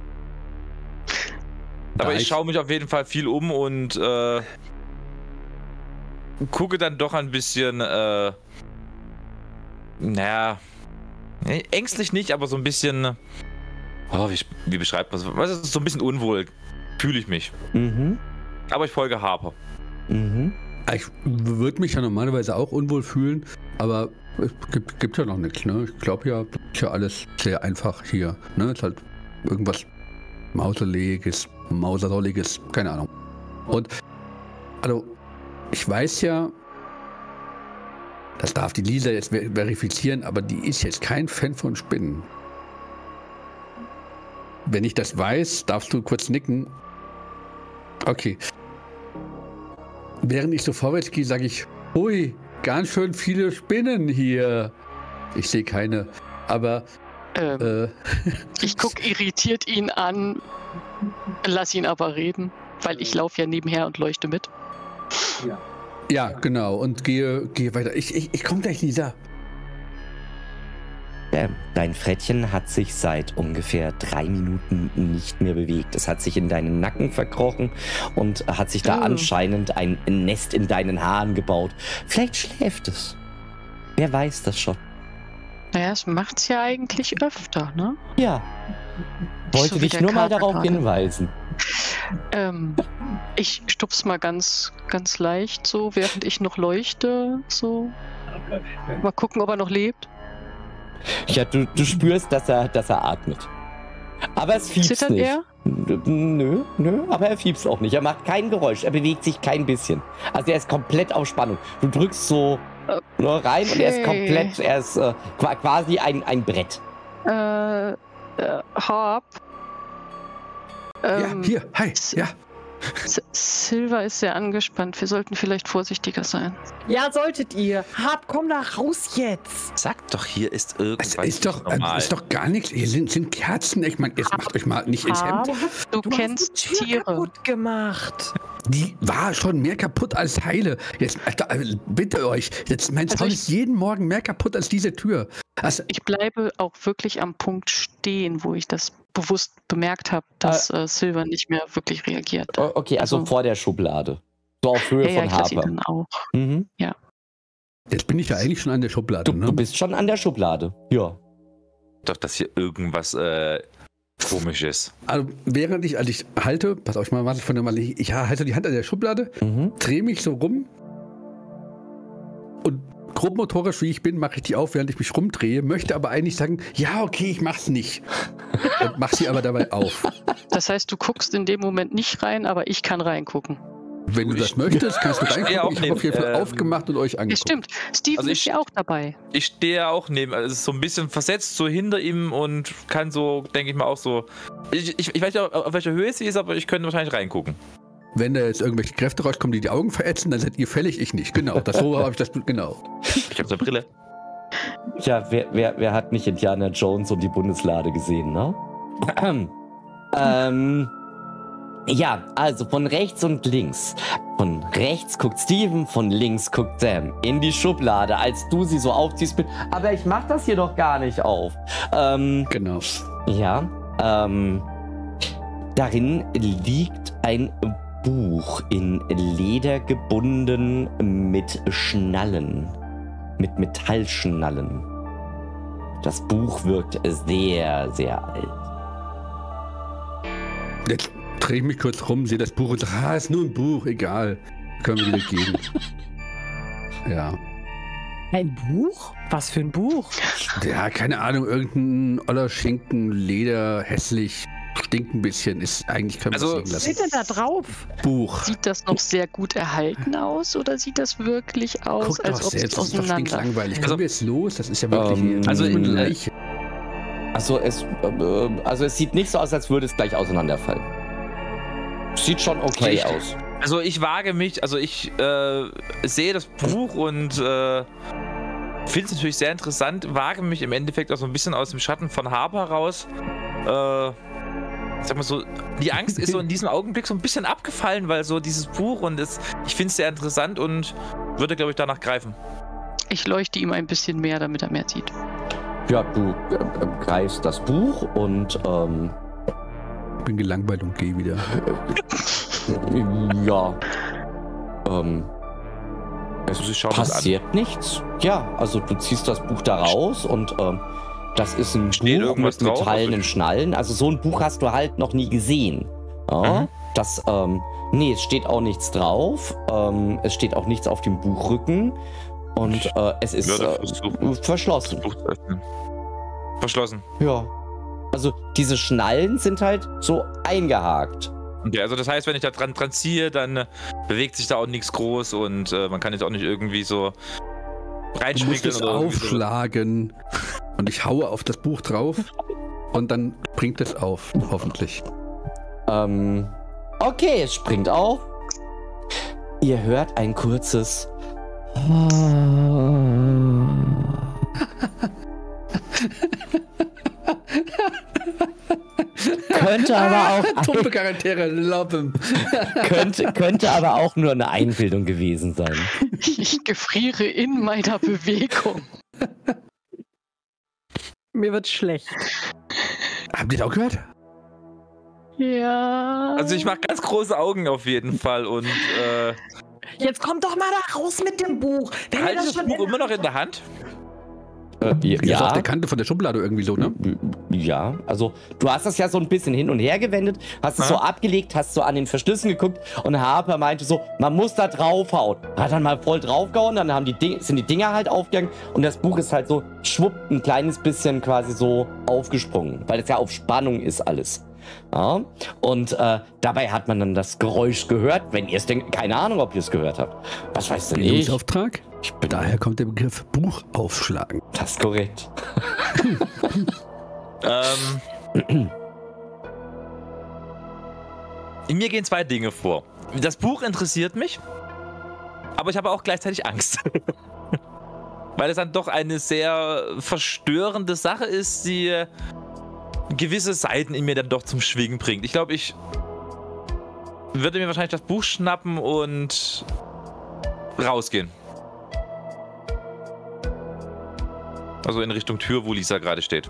Aber Da ich ich- schaue mich auf jeden Fall viel um und äh, gucke dann doch ein bisschen, äh, naja, nee, ängstlich nicht, aber so ein bisschen, oh, wie, wie beschreibt man es? Was ist so ein bisschen unwohl, fühle ich mich. Mhm. Aber ich folge Harper. Mhm. Ich würde mich ja normalerweise auch unwohl fühlen, aber es gibt, gibt ja noch nichts. Ne? Ich glaube ja, ist ja alles sehr einfach hier. Ne? Es ist halt irgendwas Mauseliges, Mauserolliges, keine Ahnung. Und also, ich weiß ja, das darf die Lisa jetzt ver- verifizieren, aber die ist jetzt kein Fan von Spinnen. Wenn ich das weiß, darfst du kurz nicken. Okay. Während ich so vorwärts gehe, sage ich, ui, ganz schön viele Spinnen hier. Ich sehe keine, aber Ähm, äh, ich gucke irritiert ihn an, lass ihn aber reden, weil ich laufe ja nebenher und leuchte mit. ja, genau, und gehe, gehe weiter. Ich, ich, ich komme gleich, Lisa. Ja, dein Frettchen hat sich seit ungefähr drei Minuten nicht mehr bewegt. Es hat sich in deinen Nacken verkrochen und hat sich da Oh. anscheinend ein Nest in deinen Haaren gebaut. Vielleicht schläft es. Wer weiß das schon? Naja, es macht's ja eigentlich öfter, ne? Ja. Nicht Wollte so wie dich der nur mal Kater darauf gerade. hinweisen. Ähm, Ich stups mal ganz, ganz leicht so, während ich noch leuchte. So. Mal gucken, ob er noch lebt. Ja, du, du spürst, dass er, dass er atmet. Aber es fiebst Zittert nicht. er? Nö, nö, aber er fiebst auch nicht. Er macht kein Geräusch, er bewegt sich kein bisschen. Also er ist komplett auf Spannung. Du drückst so Okay. nur rein und er ist komplett, er ist äh, quasi ein, ein Brett. Äh, äh Hab. Ja, Ähm, hier, hi, ja. S- Silva ist sehr angespannt. Wir sollten vielleicht vorsichtiger sein. Ja, solltet ihr. Hab, komm da raus jetzt. Sag doch, hier ist Es irgendwas ist doch, nicht normal. ist doch gar nichts. Hier sind, sind Kerzen. Ich meine, jetzt macht euch mal nicht ins Hab, Hemd. Du, du kennst hast die Tür Tiere. kaputt gemacht. Die war schon mehr kaputt als heile. Jetzt, äh, bitte euch, jetzt, mein Also Haus ich- ist jeden Morgen mehr kaputt als diese Tür. Also, Ich bleibe auch wirklich am Punkt stehen, wo ich das bewusst bemerkt habe, dass äh, Silva nicht mehr wirklich reagiert. O- Okay, also, Also- vor der Schublade. So auf Höhe Ja, ja, von ich lasse ihn Harper. dann auch. Mhm. jetzt bin ich ja eigentlich schon an der Schublade, Du, ne? du bist schon an der Schublade. Ja. Doch, dass hier irgendwas äh, komisches. Also, während ich, also ich halte, pass auf, ich mal, was ich von der Mal, ich halte die Hand an der Schublade, Mhm. drehe mich so rum und grob motorisch wie ich bin, mache ich die auf, während ich mich rumdrehe, möchte aber eigentlich sagen, ja, okay, ich mach's nicht. Und mach sie aber dabei auf. Das heißt, du guckst in dem Moment nicht rein, aber ich kann reingucken. Wenn du Ich- das möchtest, kannst du Ich stehe reingucken. auch Ich habe neben, auf jeden Fall ähm, aufgemacht und euch Ja, angeguckt. stimmt. Steven Also ist ich- ja auch dabei. Ich stehe auch neben, also es ist so ein bisschen versetzt so hinter ihm und kann so, denke ich mal, auch so. Ich, ich, ich weiß nicht, auf welcher Höhe sie ist, aber ich könnte wahrscheinlich reingucken. Wenn da jetzt irgendwelche Kräfte rauskommen, die die Augen verätzen, dann seid ihr fällig, ich nicht. Genau, das so habe ich das, genau. Ich habe so eine Brille. Ja, wer, wer, wer hat nicht Indiana Jones und die Bundeslade gesehen, ne? ähm, ja, also von rechts und links. Von rechts guckt Steven, von links guckt Sam in die Schublade, als du sie so aufziehst mit, aber ich mach das hier doch gar nicht auf. Ähm, Genau. ja, ähm, darin liegt ein Buch in Leder gebunden mit Schnallen. Mit Metallschnallen. Das Buch wirkt sehr, sehr alt. Jetzt drehe ich mich kurz rum, sehe das Buch und sage, ah, ist nur ein Buch, egal. Können wir wieder gehen. Ja. Ein Buch? Was für ein Buch? Ja, keine Ahnung, irgendein oller Schinken, Leder, hässlich, stinkt ein bisschen, ist eigentlich, können wir Also, das Was liegen steht lassen. denn da drauf? Buch. Sieht das noch sehr gut erhalten aus oder sieht das wirklich aus, Guck doch als ob es selbst, das ist doch auseinander... stinkslangweilig. Also- Können wir jetzt los? Das ist ja wirklich Ähm, hier also eine in- Leiche. Also es, äh, also es sieht nicht so aus, als würde es gleich auseinanderfallen. Sieht schon okay Ich- aus. Also ich wage mich, also ich äh, sehe das Buch und äh, finde es natürlich sehr interessant, wage mich im Endeffekt auch so ein bisschen aus dem Schatten von Harper raus. Äh, sag mal so, die Angst ist so in diesem Augenblick so ein bisschen abgefallen, weil so dieses Buch und es, ich finde es sehr interessant und würde, glaube ich, danach greifen. Ich leuchte ihm ein bisschen mehr, damit er mehr sieht. Ja, du äh, äh, greifst das Buch und ähm, Ich bin gelangweilt und gehe wieder. ja, ähm, es Also ich schau das an. passiert nichts. Ja, also du ziehst das Buch da raus und ähm, das ist ein Steht Buch irgendwas mit drauf? metallenen Schnallen. Also so ein Buch hast du halt noch nie gesehen. Ja? Mhm. Das, ähm, nee, es steht auch nichts drauf. Ähm, es steht auch nichts auf dem Buchrücken. Und äh, es ist würde äh, versuchen, verschlossen. das Buch zu öffnen. Verschlossen. Ja. Also diese Schnallen sind halt so eingehakt. Okay, also das heißt, wenn ich da dran, dran ziehe, dann äh, bewegt sich da auch nichts groß und äh, man kann jetzt auch nicht irgendwie so Du musst reinschmickeln es oder irgendwie so. aufschlagen und ich haue auf das Buch drauf und dann bringt es auf, hoffentlich. Ähm, okay, es springt auf. Ihr hört ein kurzes Könnte aber auch Tumpe Charaktere, loben. könnte, könnte aber auch nur eine Einbildung gewesen sein. Ich gefriere in meiner Bewegung. Mir wird schlecht. Habt ihr das auch gehört? Ja. Also ich mache ganz große Augen auf jeden Fall und äh, Jetzt kommt doch mal da raus mit dem Buch. Wenn ihr halte das das schon Buch immer noch in der Hand. Äh, Ja. ja. Auf der Kante von der Schublade irgendwie so, ne? Ja, also du hast das ja so ein bisschen hin und her gewendet, hast es Ah. so abgelegt, hast so an den Verschlüssen geguckt und Harper meinte so, man muss da draufhauen. Hat dann mal voll draufgehauen, dann haben die Ding, sind die Dinger halt aufgegangen und das Buch ist halt so schwupp ein kleines bisschen quasi so aufgesprungen, weil es ja auf Spannung ist alles. Ja, und äh, dabei hat man dann das Geräusch gehört, wenn ihr es denn, keine Ahnung, ob ihr es gehört habt. Was weiß denn ich? Bildungsauftrag? Ich bin Daher kommt der Begriff Buch aufschlagen. Das ist korrekt. Ähm, in mir gehen zwei Dinge vor. Das Buch interessiert mich, aber ich habe auch gleichzeitig Angst. Weil es dann doch eine sehr verstörende Sache ist, die gewisse Seiten in mir dann doch zum Schwingen bringt. Ich glaube, ich würde mir wahrscheinlich das Buch schnappen und rausgehen. Also in Richtung Tür, wo Lisa gerade steht.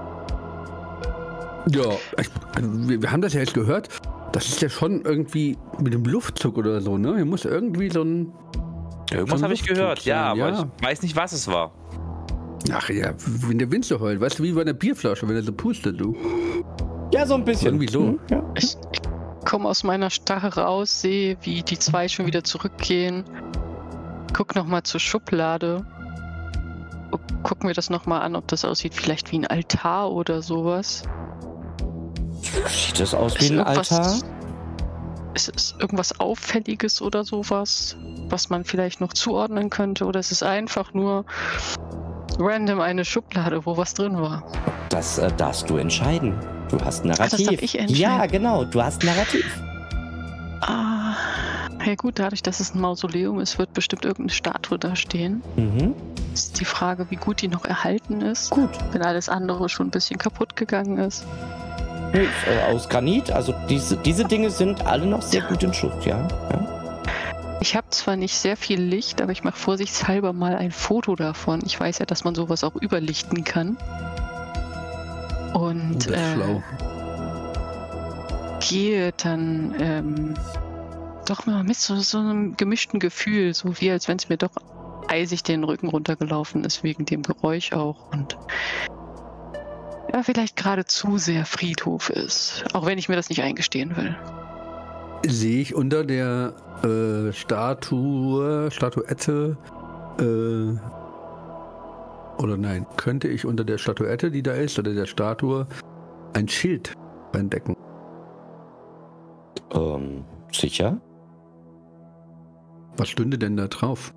Ja, ich, also wir, wir haben das ja jetzt gehört. Das ist ja schon irgendwie mit dem Luftzug oder so, ne? Hier muss irgendwie so ein... Irgendwas so ein habe ich Luftzug gehört, ja, sein, aber ja. ich weiß nicht, was es war. Ach ja, wenn der Wind so heult. Weißt du, wie bei einer Bierflasche, wenn er so pustet, du. Ja, so ein bisschen. Irgendwie so. Hm, ja. Ich, ich komme aus meiner Starre raus, sehe, wie die zwei schon wieder zurückgehen. Guck nochmal zur Schublade. Guck mir das nochmal an, ob das aussieht vielleicht wie ein Altar oder sowas. Sieht das aus wie Ist ein irgendwas- Altar? Ist es irgendwas Auffälliges oder sowas, was man vielleicht noch zuordnen könnte? Oder ist es einfach nur random eine Schublade, wo was drin war? Das äh, darfst du entscheiden. Du hast Narrativ. das darf ich entscheiden? Ja, genau, du hast Narrativ. Ah, ja gut, dadurch, dass es ein Mausoleum ist, wird bestimmt irgendeine Statue da stehen. Mhm. Ist die Frage, wie gut die noch erhalten ist. Gut. Wenn alles andere schon ein bisschen kaputt gegangen ist. Nee, äh, aus Granit, also diese, diese Dinge sind alle noch sehr gut in Schuss, ja. ja. Ich habe zwar nicht sehr viel Licht, aber ich mache vorsichtshalber mal ein Foto davon. Ich weiß ja, dass man sowas auch überlichten kann. Und Das ist äh, schlau. gehe dann ähm, doch mal mit so, so einem gemischten Gefühl, so wie als wenn es mir doch eisig den Rücken runtergelaufen ist, wegen dem Geräusch auch. Und ja, vielleicht gerade zu sehr Friedhof ist, auch wenn ich mir das nicht eingestehen will. Sehe ich unter der äh, Statue, Statuette, äh, oder nein, könnte ich unter der Statuette, die da ist, oder der Statue, ein Schild entdecken? Ähm, sicher? Was stünde denn da drauf?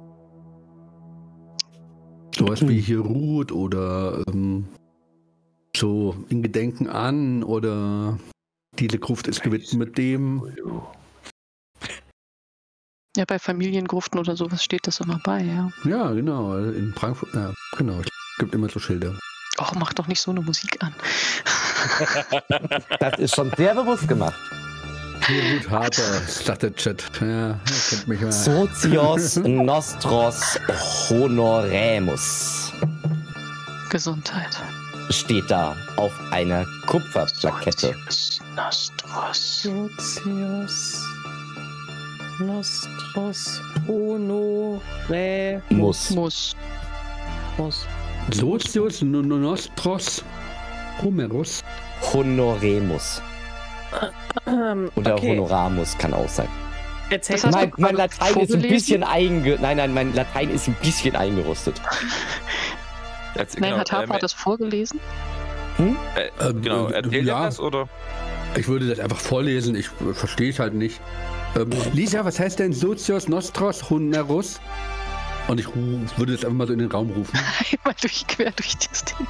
Sowas wie hier ruht oder ähm, so in Gedenken an oder diese Gruft ist gewidmet mit dem. Ja, bei Familiengruften oder sowas steht das immer bei, ja. Ja, genau, in Frankfurt, ja, genau, es gibt immer so Schilder. Och, mach doch nicht so eine Musik an. Das ist schon sehr bewusst gemacht. Hier gut Harper, sagt der Chat. Ja, ihr kennt mich mal. Socios nostros honoremus Gesundheit. steht da auf einer Kupferplakette. Nostros. Sozius Nostros Honore Muss. Muss. Muss. Socius Nostros Homerus. Honoremus. Ähm, Oder okay. Honoramus kann auch sein. Erzähl Das hast Mein, du mein gerade Latein ist ein vorgelesen? bisschen einge... Nein, nein, mein Latein ist ein bisschen eingerostet. Als, Nein, genau, hat Harper ähm, das vorgelesen? äh, Ähm, genau, äh, erzählt ja. er das oder? Ich würde das einfach vorlesen, ich äh, verstehe es halt nicht. Ähm, Lisa, was heißt denn Socius Nostros Homerus? Und ich ru- würde das einfach mal so in den Raum rufen. Einmal durch, quer durch das Ding.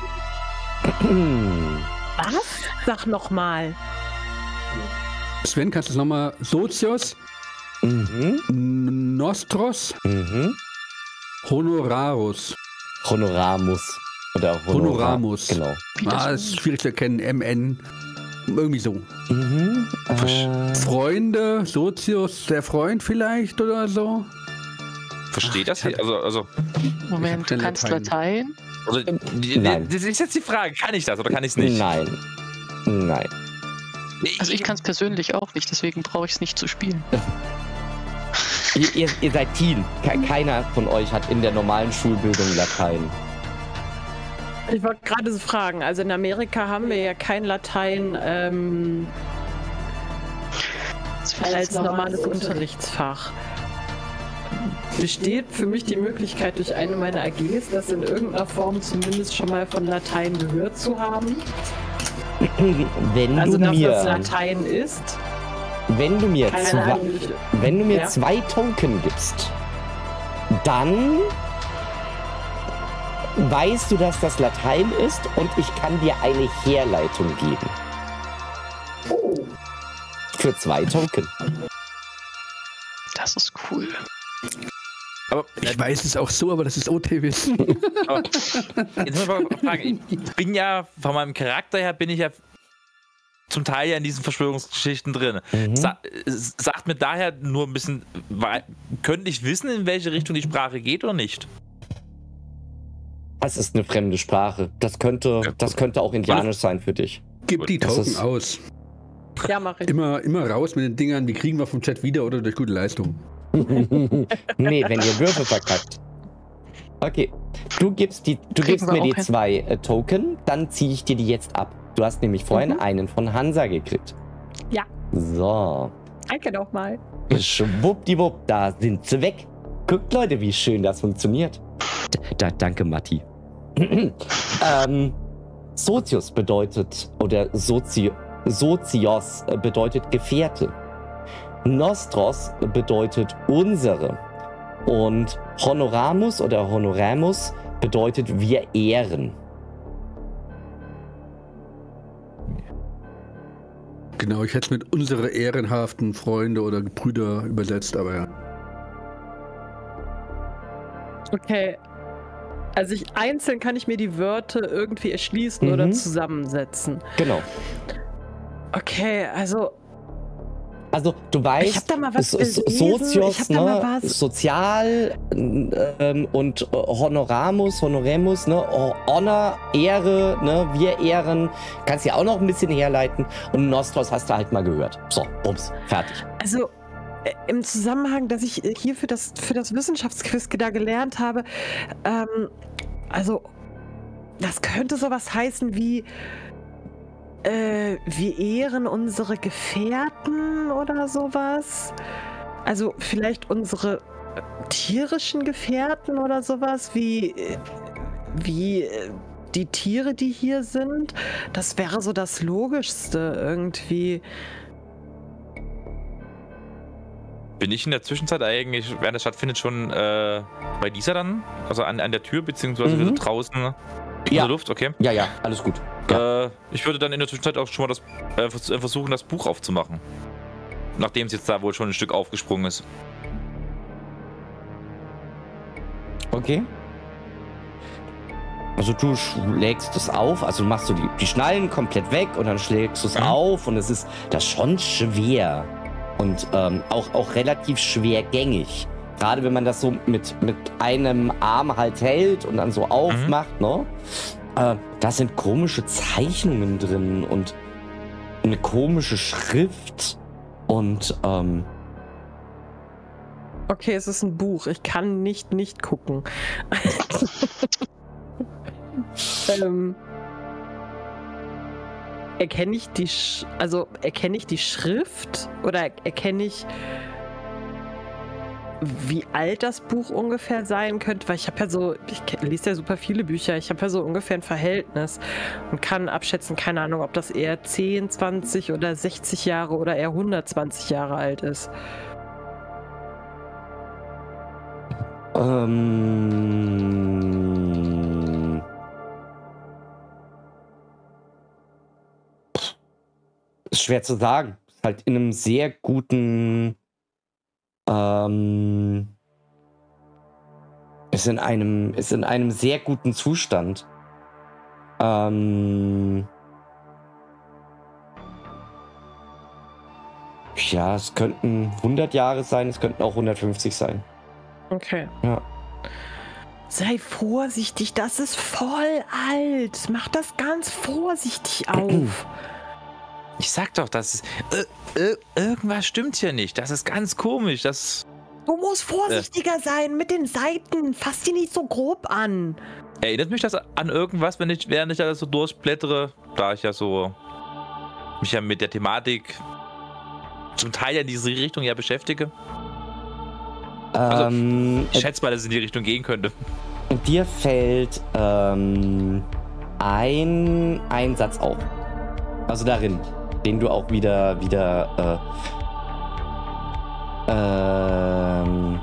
Was? Sag nochmal. Sven, kannst du es nochmal? Socius mhm. Nostros Mhm. Honorarus. Honoramus. Oder Honora- Honoramus. Genau. Wie das Ah, ist schwierig zu erkennen. M N. Irgendwie so. Mhm. Äh, Freunde, Sozius, der Freund vielleicht oder so. Versteht das? Also, also, Moment, Ich du hab kein kannst Latein. Latein? also die, Nein. Das ist jetzt die Frage, kann ich das oder kann ich es nicht? Nein. Nein. Also ich kann es persönlich auch nicht, deswegen brauche ich es nicht zu spielen. Ihr, ihr, ihr seid Teen. Ke keiner von euch hat in der normalen Schulbildung Latein. Ich wollte gerade so fragen, also in Amerika haben wir ja kein Latein ähm, als normales Unterrichtsfach. Besteht für mich die Möglichkeit, durch eine meiner A Gs das in irgendeiner Form zumindest schon mal von Latein gehört zu haben? Wenn Also du dass mir, das Latein ist? wenn du mir, Keine zwei, Ahnung, ich- wenn du mir Ja. zwei Token gibst, dann weißt du, dass das Latein ist und ich kann dir eine Herleitung geben. Oh. Für zwei Token. Das ist cool. Aber Ich weiß es auch so, aber das ist O T-Wissen. Aber, jetzt muss ich mal fragen, ich bin ja, von meinem Charakter her bin ich ja zum Teil ja in diesen Verschwörungsgeschichten drin. Mhm. Sa sagt mir daher nur ein bisschen, wa- könnte ich wissen, in welche Richtung die Sprache geht oder nicht? Das ist eine fremde Sprache. Das könnte, Ja, das könnte auch indianisch sein für dich. Gib die Das Token ist- aus. Ja, mach ich. Immer, immer raus mit den Dingern, die kriegen wir vom Chat wieder oder durch gute Leistung. Nee, wenn ihr Würfel verkackt. Okay. Du gibst, die, du Kriegen gibst wir mir die auch hin. zwei äh, Token, dann ziehe ich dir die jetzt ab. Du hast nämlich vorhin Mhm. einen von Hansa gekriegt. Ja. So. Danke nochmal. Schwuppdiwupp, da sind sie weg. Guckt, Leute, wie schön das funktioniert. Da, danke, Matti. ähm, Sozius bedeutet, oder Sozi, Sozios bedeutet Gefährte. Nostros bedeutet unsere. Und Honoramus oder Honoramus bedeutet wir ehren. Genau, ich hätte es mit unsere ehrenhaften Freunde oder Brüder übersetzt, aber ja. Okay. Also ich einzeln kann ich mir die Wörter irgendwie erschließen Mhm. oder zusammensetzen. Genau. Okay, also Also du weißt, Ich hab da mal was so, so, gelesen. Ich Sozios, hab da ne, mal was- Sozial ähm, und äh, Honoramus, Honoremus, ne, Ho- Honor, Ehre, ne, wir ehren, kannst ja auch noch ein bisschen herleiten und Nostros hast du halt mal gehört. So, bums, fertig. Also äh, im Zusammenhang, dass ich äh, hier für das, für das Wissenschaftsquiz da gelernt habe, ähm, also das könnte sowas heißen wie äh, wir ehren unsere Gefährten oder sowas. Also vielleicht unsere äh, tierischen Gefährten oder sowas, wie, äh, wie äh, die Tiere, die hier sind. Das wäre so das Logischste irgendwie. Bin ich in der Zwischenzeit eigentlich, während das stattfindet, schon äh, bei dieser dann? Also an, an der Tür, beziehungsweise Mhm. wieder draußen in Ja. der Luft? Okay. Ja, ja, alles gut. Äh, ich würde dann in der Zwischenzeit auch schon mal das, äh, vers- äh, versuchen, das Buch aufzumachen. Nachdem es jetzt da wohl schon ein Stück aufgesprungen ist. Okay. Also du schlägst es auf, also machst du die, die Schnallen komplett weg und dann schlägst du es Mhm. auf und es ist das ist schon schwer und ähm, auch, auch relativ schwergängig. Gerade wenn man das so mit, mit einem Arm halt hält und dann so aufmacht, ne? Äh, da sind komische Zeichnungen drin und eine komische Schrift und ähm, Okay, es ist ein Buch. Ich kann nicht nicht gucken. ähm, erkenne ich die, Sch also erkenne ich die Schrift oder erkenne ich, wie alt das Buch ungefähr sein könnte? Weil ich habe ja so, ich ke- lese ja super viele Bücher. Ich habe ja so ungefähr ein Verhältnis und kann abschätzen, keine Ahnung, ob das eher zehn, zwanzig oder sechzig Jahre oder eher hundertzwanzig Jahre alt ist. Ähm. Ist schwer zu sagen. Ist halt in einem sehr guten. Ähm. Ist in einem, ist in einem sehr guten Zustand. Ähm. Ja, es könnten hundert Jahre sein, es könnten auch hundertfünfzig sein. Okay. Ja. Sei vorsichtig, das ist voll alt. Mach das ganz vorsichtig auf. Ich sag doch, das ist. Äh, äh, irgendwas stimmt hier nicht. Das ist ganz komisch. Das. Du musst vorsichtiger sein mit den Seiten. Fass die nicht so grob an. Erinnert mich das an irgendwas, wenn ich, während ich da so durchblättere, da ich ja so mich ja mit der Thematik zum Teil ja in diese Richtung ja beschäftige? Also, Ähm, ich schätze mal, dass es in die Richtung gehen könnte. dir fällt ähm, ein, ein Satz auf. Also darin, den du auch wieder, wieder, äh, ähm,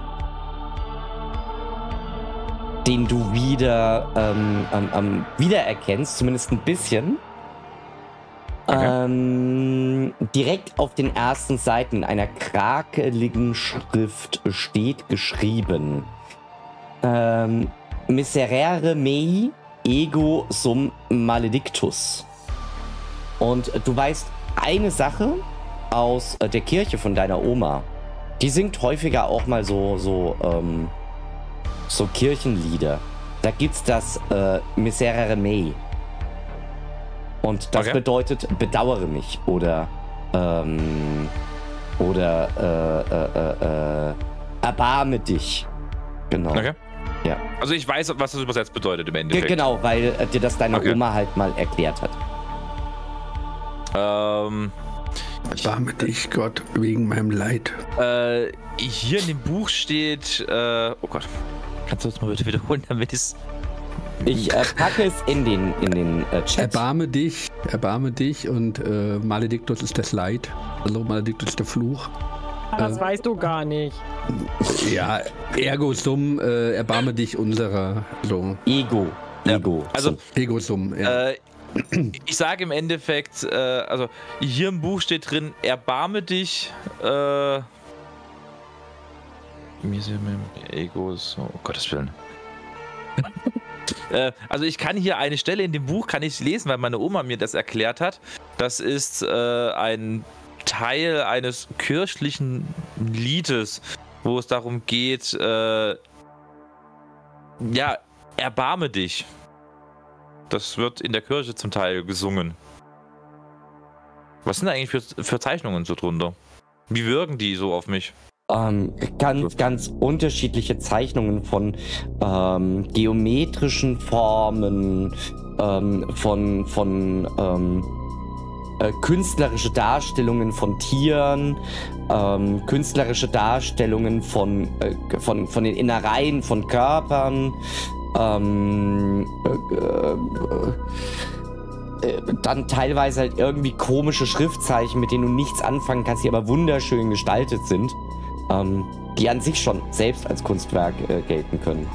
den du wieder ähm, ähm, ähm, wiedererkennst, zumindest ein bisschen. Okay. Ähm, direkt auf den ersten Seiten in einer krakeligen Schrift steht geschrieben: ähm, Miserere mei ego sum maledictus. Und du weißt eine Sache aus äh, der Kirche von deiner Oma. Die singt häufiger auch mal so, so, ähm, so Kirchenlieder. Da gibt's das äh, Miserere mei. Und das Okay. bedeutet, bedauere mich oder ähm, oder äh, äh, äh, äh, erbarme dich. Genau. Okay. Ja. Also ich weiß, was das übersetzt bedeutet im Ge- Endeffekt. Genau, weil äh, dir das deine Okay. Oma halt mal erklärt hat. Ähm, Erbarme dich, Gott, wegen meinem Leid. äh, hier in dem Buch steht, äh, oh Gott, kannst du das mal bitte wiederholen, damit es Ich äh, packe es in den, in den äh, Chat. Erbarme dich, erbarme dich und äh, Maledictus ist das Leid. Also Maledictus ist der Fluch. Das Äh, weißt du gar nicht. Ja, ergo sum, äh, erbarme dich unserer. So, Ego. Ja, Ego. also- So. ego sum, ja. Äh, ich sage im Endeffekt, äh, also hier im Buch steht drin, erbarme dich, äh, mir sind mit dem Ego so, oh Gottes Willen. äh, also ich kann hier eine Stelle in dem Buch, kann ich lesen, weil meine Oma mir das erklärt hat. Das ist äh, ein Teil eines kirchlichen Liedes, wo es darum geht, äh, ja, erbarme dich. Das wird in der Kirche zum Teil gesungen. Was sind da eigentlich für, für Zeichnungen so drunter? Wie wirken die so auf mich? Ähm, ganz, ganz unterschiedliche Zeichnungen von ähm, geometrischen Formen, ähm, von, von ähm, äh, künstlerische Darstellungen von Tieren, ähm, künstlerische Darstellungen von, äh, von, von den Innereien von Körpern, ähm, äh, äh, äh, dann teilweise halt irgendwie komische Schriftzeichen, mit denen du nichts anfangen kannst, die aber wunderschön gestaltet sind. Ähm, die an sich schon selbst als Kunstwerk äh, gelten können.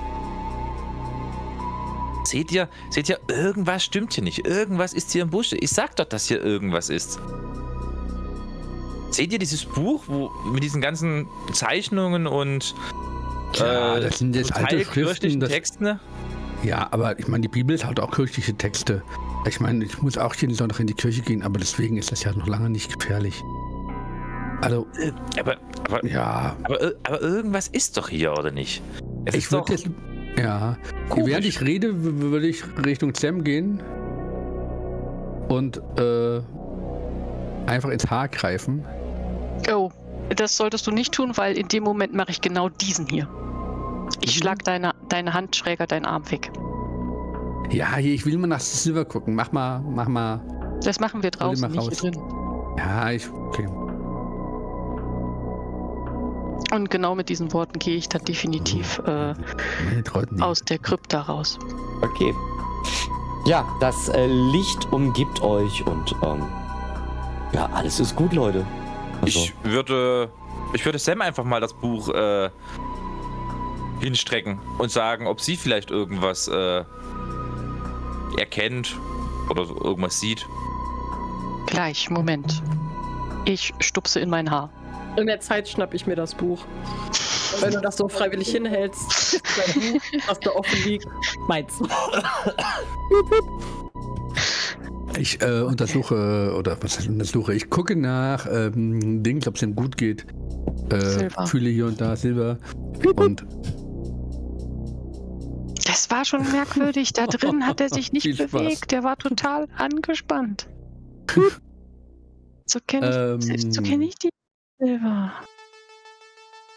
Seht ihr, seht ihr, irgendwas stimmt hier nicht. Irgendwas ist hier im Busch. Ich sag doch, dass hier irgendwas ist. Seht ihr dieses Buch, wo mit diesen ganzen Zeichnungen und Ja, äh, das sind jetzt zum alte Teil Schriften, kirchlichen das- Texten? Ne? Ja, aber ich meine, die Bibel hat auch kirchliche Texte. Ich meine, ich muss auch jeden Sonntag in die Kirche gehen, aber deswegen ist das ja noch lange nicht gefährlich. Also, Äh, Aber, aber, ja, aber, ir- aber irgendwas ist doch hier, oder nicht? Es ich ist doch würde jetzt. Ja, komisch. während ich rede, w- würde ich Richtung Sam gehen und äh, einfach ins Haar greifen. Oh, das solltest du nicht tun, weil in dem Moment mache ich genau diesen hier. Ich Mhm. schlag deine, deine Hand schräger deinen Arm weg. Ja, hier, ich will mal nach Silver gucken. Mach mal, mach mal. Das machen wir draußen, mal nicht raus. hier drin. Ja, ich. Okay. Und genau mit diesen Worten gehe ich dann definitiv äh, Nee, traut nicht. aus der Krypta raus. Okay. Ja, das äh, Licht umgibt euch und ähm, ja, alles ist gut, Leute. Also, Ich würde, ich würde Sam einfach mal das Buch äh, hinstrecken und sagen, ob sie vielleicht irgendwas äh, erkennt oder so irgendwas sieht. Gleich, Moment. Ich stupse in mein Haar. In der Zeit schnapp ich mir das Buch. Und wenn du das so freiwillig hinhältst, dein Buch, was da offen liegt, meins. Ich äh, untersuche, oder was heißt untersuche? Ich gucke nach ähm, Dings, ob es ihm gut geht. Äh, Silber. Fühle hier und da Silber. Und Das war schon merkwürdig. Da drin hat er sich nicht Viel Spaß. bewegt. Der war total angespannt. So kenne ich, Ähm. so kenn ich die Silber.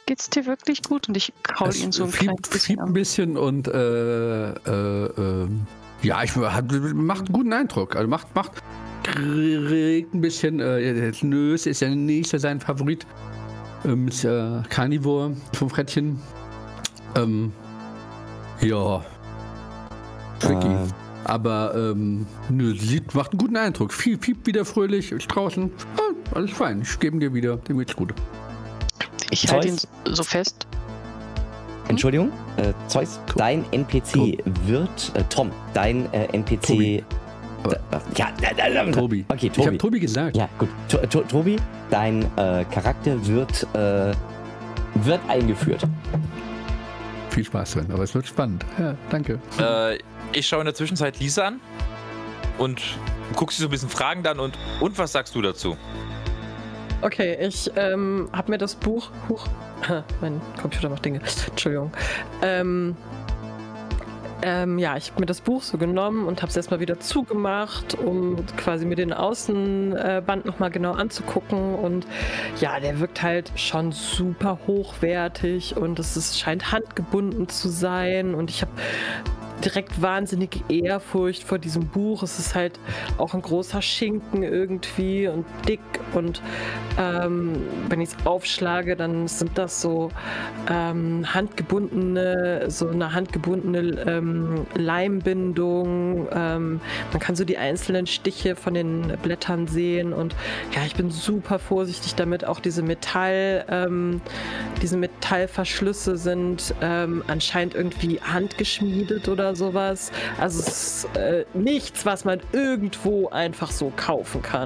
Geht's dir wirklich gut? Und ich kraul Es ihn so ein fiebt, kleines bisschen fiebt ein an. bisschen und äh, äh, äh, ja, ich hat, macht einen guten Eindruck. Also macht, macht kriegt ein bisschen, äh, Nös ist ja nicht so sein Favorit. Ähm, ist ja Carnivore vom Frettchen. Ähm, ja. Tricky. Äh, Aber ähm, nö, sieht, macht einen guten Eindruck. Viel, fiebt wieder fröhlich, ist draußen. Ah, alles fein. Ich gebe ihn dir wieder. Dem geht's gut. Ich halte ihn Zeus? so fest. Entschuldigung, äh, Zeus, dein N P C wird, äh, Tom, dein äh, N P C. Tobi. Da, ja, da, da, da, Tobi. Okay, Ich habe Tobi. Tobi gesagt. Ja, gut. To to Tobi, dein äh, Charakter wird, äh, wird eingeführt. Viel Spaß drin, aber es wird spannend. Ja, danke. Äh, ich schaue in der Zwischenzeit Lisa an und guck sie so ein bisschen fragend an und, und was sagst du dazu? Okay, ich ähm, habe mir das Buch. Huch, mein Computer macht Dinge. Entschuldigung. Ähm, ähm, ja, ich habe mir das Buch so genommen und habe es erstmal wieder zugemacht, um quasi mir den Außenband nochmal genau anzugucken. Und ja, der wirkt halt schon super hochwertig und es ist, scheint handgebunden zu sein. Und ich habe direkt wahnsinnige Ehrfurcht vor diesem Buch. Es ist halt auch ein großer Schinken irgendwie und dick und ähm, wenn ich es aufschlage, dann sind das so ähm, handgebundene, so eine handgebundene ähm, Leimbindung. Ähm, man kann so die einzelnen Stiche von den Blättern sehen und ja, ich bin super vorsichtig damit. Auch diese Metall, ähm, diese Metallverschlüsse sind ähm, anscheinend irgendwie handgeschmiedet oder sowas. Also es ist äh, nichts, was man irgendwo einfach so kaufen kann.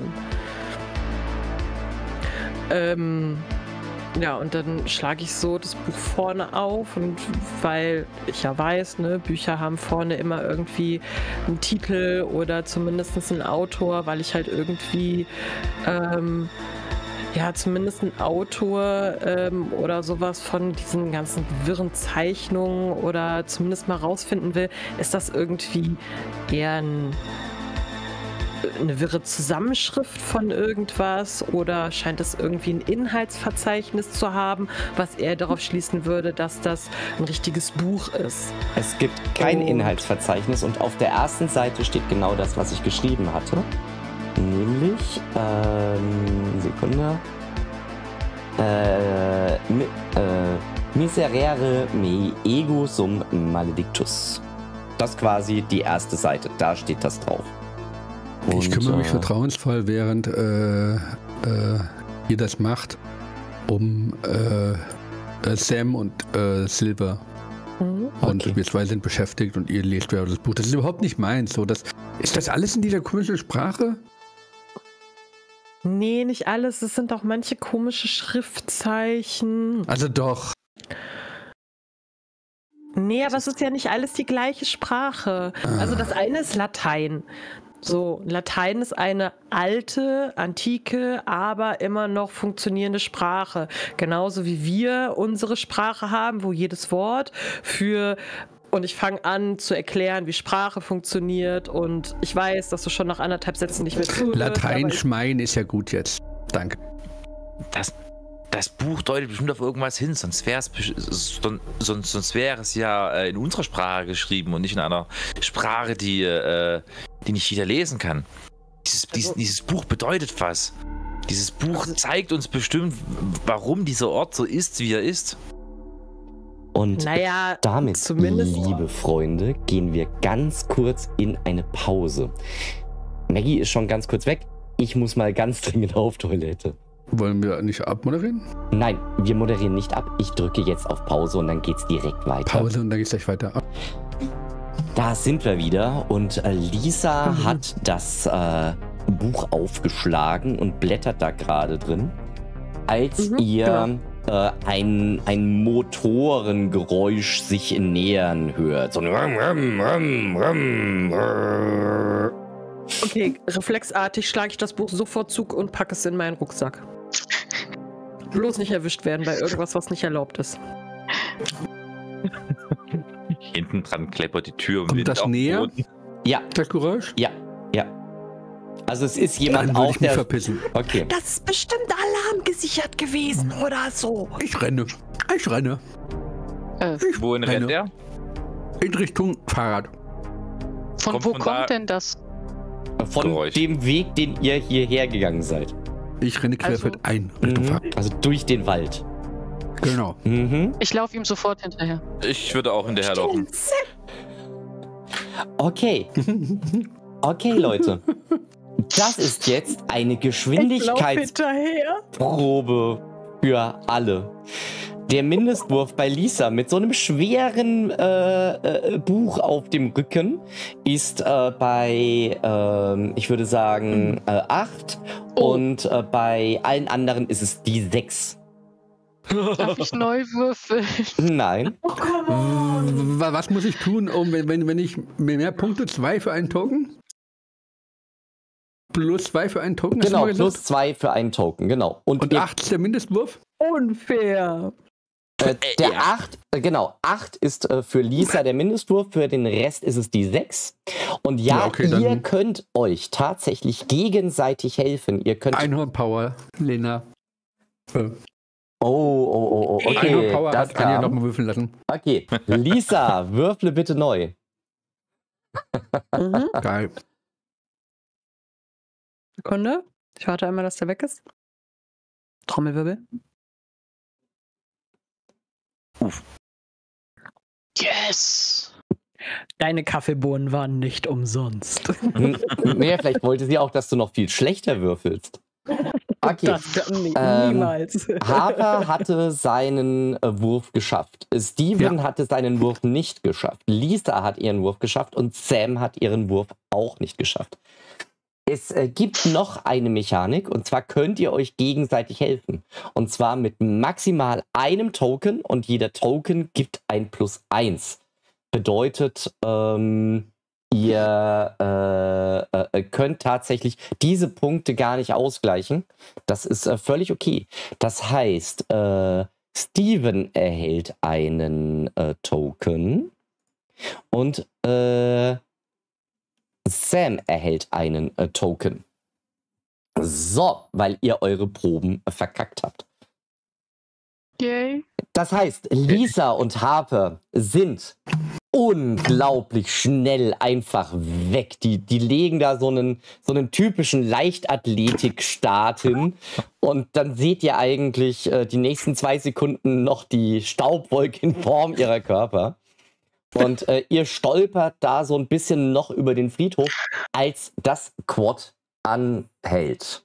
Ähm, ja, und dann schlage ich so das Buch vorne auf und weil ich ja weiß, ne, Bücher haben vorne immer irgendwie einen Titel oder zumindest einen Autor, weil ich halt irgendwie ähm, ja, zumindest ein Autor ähm, oder sowas von diesen ganzen wirren Zeichnungen oder zumindest mal rausfinden will, ist das irgendwie eher ein, eine wirre Zusammenschrift von irgendwas oder scheint es irgendwie ein Inhaltsverzeichnis zu haben, was eher darauf schließen würde, dass das ein richtiges Buch ist. Es gibt kein Und- Inhaltsverzeichnis und auf der ersten Seite steht genau das, was ich geschrieben hatte. Nämlich, ähm, Sekunde. Äh, mi, äh, Miserere me ego sum maledictus. Das ist quasi die erste Seite, da steht das drauf. Ich Und, kümmere mich äh, vertrauensvoll, während äh, äh, ihr das macht, um äh, äh, Sam und äh, Silver. Mhm. Und Okay. wir zwei sind beschäftigt und ihr lest gerade das Buch. Das ist überhaupt nicht meins. So, das, ist das alles in dieser komischen Sprache? Nee, nicht alles. Es sind auch manche komische Schriftzeichen. Also doch. Nee, aber es ist ja nicht alles die gleiche Sprache. Also das eine ist Latein. So, Latein ist eine alte, antike, aber immer noch funktionierende Sprache. Genauso wie wir unsere Sprache haben, wo jedes Wort für... Und ich fange an zu erklären, wie Sprache funktioniert. Und ich weiß, dass du schon nach anderthalb Sätzen nicht mehr zuhörst. Latein aber ich- schmeien ist ja gut jetzt. Danke. Das, das Buch deutet bestimmt auf irgendwas hin, sonst wäre es sonst, sonst wäre es ja äh, in unserer Sprache geschrieben und nicht in einer Sprache, die, äh, die nicht jeder lesen kann. Dieses, dies, Also- dieses Buch bedeutet was. Dieses Buch Also- zeigt uns bestimmt, warum dieser Ort so ist, wie er ist. Und Naja, damit, zumindest- liebe Freunde, gehen wir ganz kurz in eine Pause. Maggie ist schon ganz kurz weg. Ich muss mal ganz dringend auf Toilette. Wollen wir nicht abmoderieren? Nein, wir moderieren nicht ab. Ich drücke jetzt auf Pause und dann geht's direkt weiter. Pause und dann geht's gleich weiter. Da sind wir wieder und äh, Lisa Mhm. hat das äh, Buch aufgeschlagen und blättert da gerade drin, als Mhm, ihr genau. äh, ein, ein Motorengeräusch sich nähern hört. So ein Rum, Rum, Rum, Rum, Rum. Okay, reflexartig schlage ich das Buch sofort zu und packe es in meinen Rucksack. Bloß nicht erwischt werden bei irgendwas, was nicht erlaubt ist. Hinten dran kleppert die Tür. und Kommt Wind das auf den näher? Boden. Ja, Das Geräusch? ja, ja. Also es ist jemand Dann würde auf ich mich der... verpissen. Okay. Das ist bestimmt alarmgesichert gewesen oder so. Ich renne. Ich renne. Äh, Ich Wohin rennt er? In Richtung Fahrrad. von Kommt wo von kommt da- denn das? Von Geräusch. dem Weg, den ihr hierher gegangen seid. Ich renne querfeld Also- ein Richtung Mhm. Fahrrad. Also durch den Wald. Genau. Mhm. Ich laufe ihm sofort hinterher. Ich würde auch hinterherlaufen. Okay. Okay, Leute. Das ist jetzt eine Ich lauf Geschwindigkeitsprobe hinterher. für alle. Der Mindestwurf bei Lisa mit so einem schweren äh, äh, Buch auf dem Rücken ist äh, bei, ähm, ich würde sagen, äh, acht. Oh. Und äh, bei allen anderen ist es die sechs. Darf ich neu würfeln? Nein. Oh, come on. W- Was muss ich tun, um, wenn, wenn, wenn ich mehr, mehr Punkte, zwei für einen Token? Plus zwei für einen Token? hast du Genau, mal gesagt? plus zwei für einen Token, genau. Und, Und ihr, acht ist der Mindestwurf? Unfair. äh, der ja. acht, äh, genau, acht ist äh, für Lisa der Mindestwurf, für den Rest ist es die sechs. Und ja, Ja, okay, dann- ihr könnt euch tatsächlich gegenseitig helfen. Ihr könnt. Einhorn-Power, Lena. Äh, Oh, oh, oh, oh, okay. Einhorn-Power Das hat Anja kam. nochmal würfeln lassen. Okay, Lisa, würfle bitte neu. Mhm. Geil. Sekunde. Ich warte einmal, dass der weg ist. Trommelwirbel. Yes! Deine Kaffeebohnen waren nicht umsonst. Hm, Naja, vielleicht wollte sie auch, dass du noch viel schlechter würfelst. Okay. Das kann nie, Ähm, niemals. Harper hatte seinen äh, Wurf geschafft. Steven Ja. hatte seinen Wurf nicht geschafft. Lisa hat ihren Wurf geschafft und Sam hat ihren Wurf auch nicht geschafft. Es äh, gibt noch eine Mechanik und zwar könnt ihr euch gegenseitig helfen. Und zwar mit maximal einem Token und jeder Token gibt ein Plus eins. Bedeutet, ähm, ihr äh, äh, könnt tatsächlich diese Punkte gar nicht ausgleichen. Das ist äh, völlig okay. Das heißt, äh, Steven erhält einen äh, Token und äh, Sam erhält einen äh, Token. So, weil ihr eure Proben äh, verkackt habt. Yay. Das heißt, Lisa und Harper sind unglaublich schnell einfach weg. Die, die legen da so einen, so einen typischen Leichtathletik-Start hin. Und dann seht ihr eigentlich äh, die nächsten zwei Sekunden noch die Staubwolke in Form ihrer Körper. Und äh, ihr stolpert da so ein bisschen noch über den Friedhof, als das Quad anhält.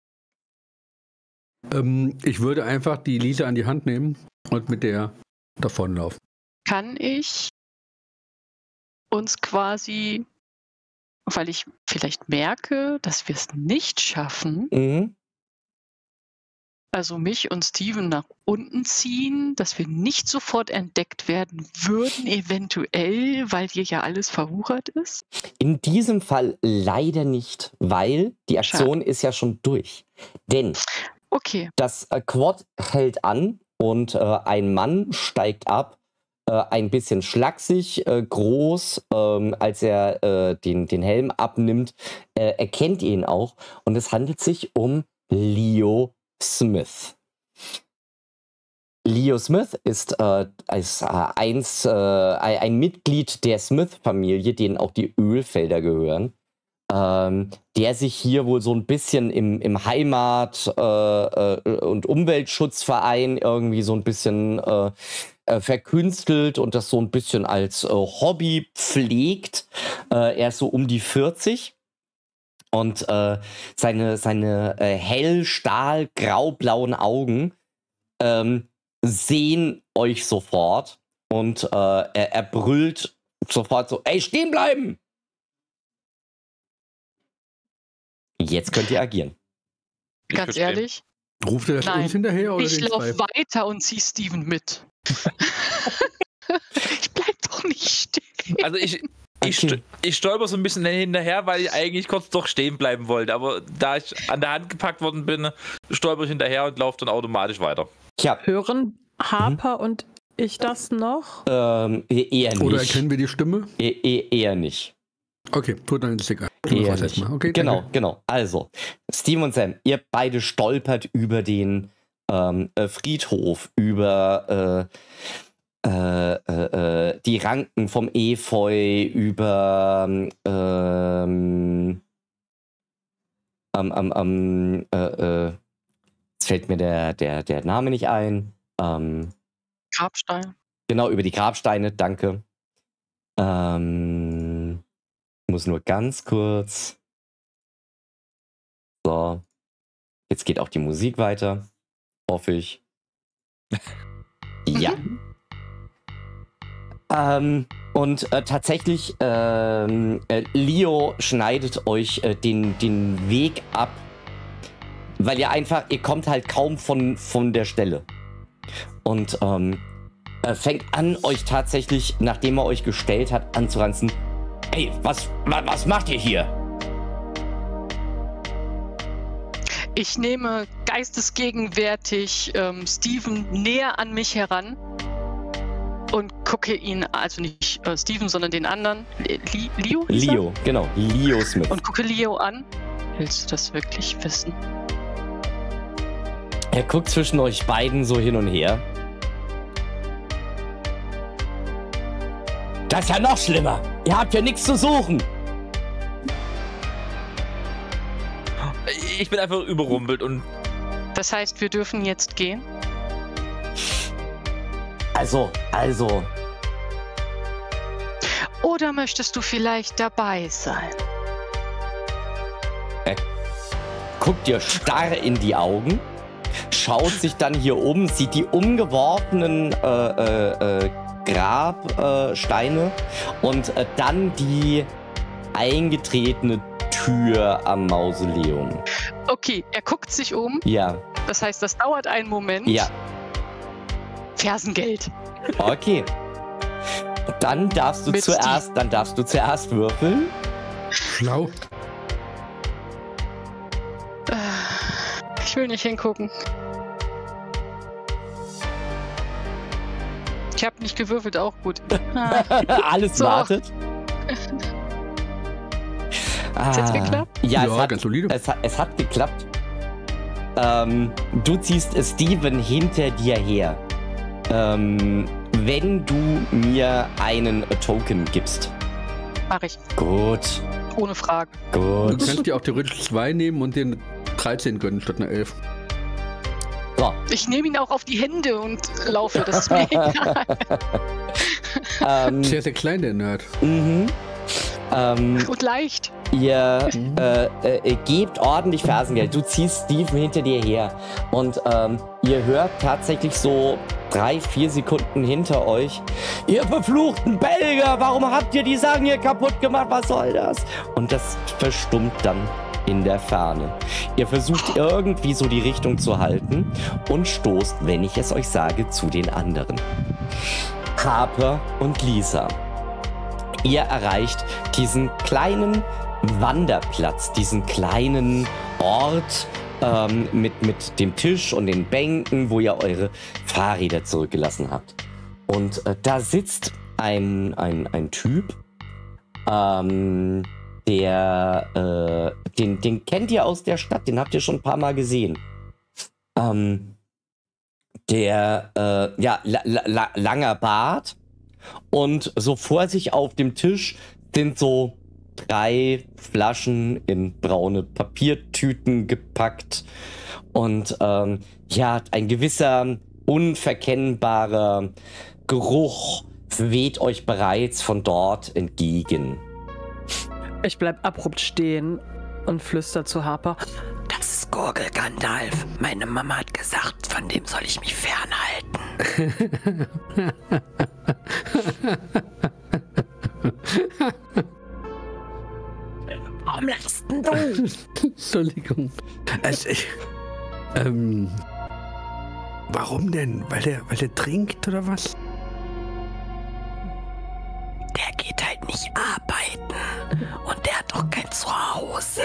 Ähm, ich würde einfach die Lisa an die Hand nehmen und mit der davonlaufen. Kann ich uns quasi, weil ich vielleicht merke, dass wir es nicht schaffen, Mhm. also mich und Steven nach unten ziehen, dass wir nicht sofort entdeckt werden würden, eventuell, weil hier ja alles verwuchert ist? In diesem Fall leider nicht, weil die Aktion ist ja schon durch. Denn Okay, das äh, Quad hält an und äh, ein Mann steigt ab, äh, ein bisschen schlaksig, äh, groß, ähm, als er äh, den, den Helm abnimmt, äh, erkennt ihr ihn auch. Und es handelt sich um Leo Smith. Leo Smith ist, äh, ist äh, eins, äh, ein Mitglied der Smith-Familie, denen auch die Ölfelder gehören. Ähm, der sich hier wohl so ein bisschen im, im Heimat- äh, äh, und Umweltschutzverein irgendwie so ein bisschen äh, äh, verkünstelt und das so ein bisschen als äh, Hobby pflegt. Äh, er ist so um die vierzig und äh, seine, seine äh, hell stahl graublauen Augen ähm, sehen euch sofort und äh, er, er brüllt sofort so: Ey, stehen bleiben! Jetzt könnt ihr agieren. Ich ganz würd stehen. ehrlich, Ruft er das Nein, uns hinterher oder ich den laufe zwei? weiter und zieh Steven mit. Ich bleib doch nicht stehen. Also ich, ich, Okay. st ich stolper so ein bisschen hinterher, weil ich eigentlich kurz doch stehen bleiben wollte. Aber da ich an der Hand gepackt worden bin, stolper ich hinterher und laufe dann automatisch weiter. Tja, Hören Harper und ich das noch? ähm, e- eher nicht. Oder erkennen wir die Stimme? E e eher nicht. Okay, gut, dann ist es egal. Tun wir Eher was nicht. erstmal. Okay, genau, danke. genau. Also, Steven und Sam, ihr beide stolpert über den ähm, äh, Friedhof, über äh, äh, äh, äh, die Ranken vom Efeu, über ähm, ähm, ähm, ähm, äh, äh, jetzt fällt mir der, der, der Name nicht ein. Ähm, Grabstein. Genau, über die Grabsteine, danke. Ähm, ich muss nur ganz kurz. So. Jetzt geht auch die Musik weiter. Hoffe ich. Ja. ähm, und äh, tatsächlich, ähm, äh, Leo schneidet euch äh, den, den Weg ab. Weil ihr einfach, ihr kommt halt kaum von, von der Stelle. Und ähm, äh, fängt an, euch tatsächlich, nachdem er euch gestellt hat, anzuranzen. Ey, was, wa, was macht ihr hier? Ich nehme geistesgegenwärtig ähm, Steven näher an mich heran und gucke ihn, also nicht äh, Steven, sondern den anderen, Li Leo? Leo, genau, Leo Smith. Und gucke Leo an. Willst du das wirklich wissen? Er guckt zwischen euch beiden so hin und her. Das ist ja noch schlimmer. Ihr habt ja nichts zu suchen. Ich bin einfach überrumpelt und... Das heißt, wir dürfen jetzt gehen? Also, also... Oder möchtest du vielleicht dabei sein? Er guckt dir starr in die Augen, schaut sich dann hier um, sieht die umgeworfenen äh, äh, äh, Grabsteine äh, und äh, dann die eingetretene Tür am Mausoleum. Okay, er guckt sich um. Ja. Das heißt, das dauert einen Moment. Ja. Fersengeld. Okay. Dann darfst du Mit zuerst, dann darfst du zuerst würfeln. Schlau. Ich will nicht hingucken. Ich habe nicht gewürfelt, auch gut. Ah. Alles So. wartet. Hat's jetzt Ah. geklappt? Ja, Ja, es, hat, ganz solide. es, hat, es hat geklappt. Ähm, du ziehst Steven hinter dir her. Ähm, wenn du mir einen Token gibst. Mach ich. Gut, Ohne Frage. Du gut. kannst dir auch theoretisch zwei nehmen und den dreizehn gönnen statt einer elf. So. Ich nehme ihn auch auf die Hände und laufe. Das ist mir egal. ähm, Sehr, sehr klein, der Nerd. mhm. ähm, Und leicht. Ihr äh, äh, gebt ordentlich Fersengeld. Du ziehst Steven hinter dir her. Und ähm, ihr hört tatsächlich so drei, vier Sekunden hinter euch. Ihr verfluchten Belgier, warum habt ihr die Sagen hier kaputt gemacht? Was soll das? Und das verstummt dann in der Ferne. Ihr versucht irgendwie so die Richtung zu halten und stoßt, wenn ich es euch sage, zu den anderen. Harper und Lisa. Ihr erreicht diesen kleinen Wanderplatz, diesen kleinen Ort ähm, mit, mit dem Tisch und den Bänken, wo ihr eure Fahrräder zurückgelassen habt. Und äh, da sitzt ein, ein, ein Typ, ähm, der, äh, den, den kennt ihr aus der Stadt, den habt ihr schon ein paar Mal gesehen. Ähm, der, äh, ja, la, la, langer Bart und so vor sich auf dem Tisch sind so drei Flaschen in braune Papiertüten gepackt und ähm, ja, ein gewisser unverkennbarer Geruch weht euch bereits von dort entgegen. Ich bleib abrupt stehen und flüster zu Harper. Das ist Gurgel Gandalf. Meine Mama hat gesagt, von dem soll ich mich fernhalten. Warum lachst denn du? Entschuldigung. Also ich, ähm, warum denn? Weil der, weil der trinkt oder was? Der geht halt nicht arbeiten. Und der hat doch kein Zuhause.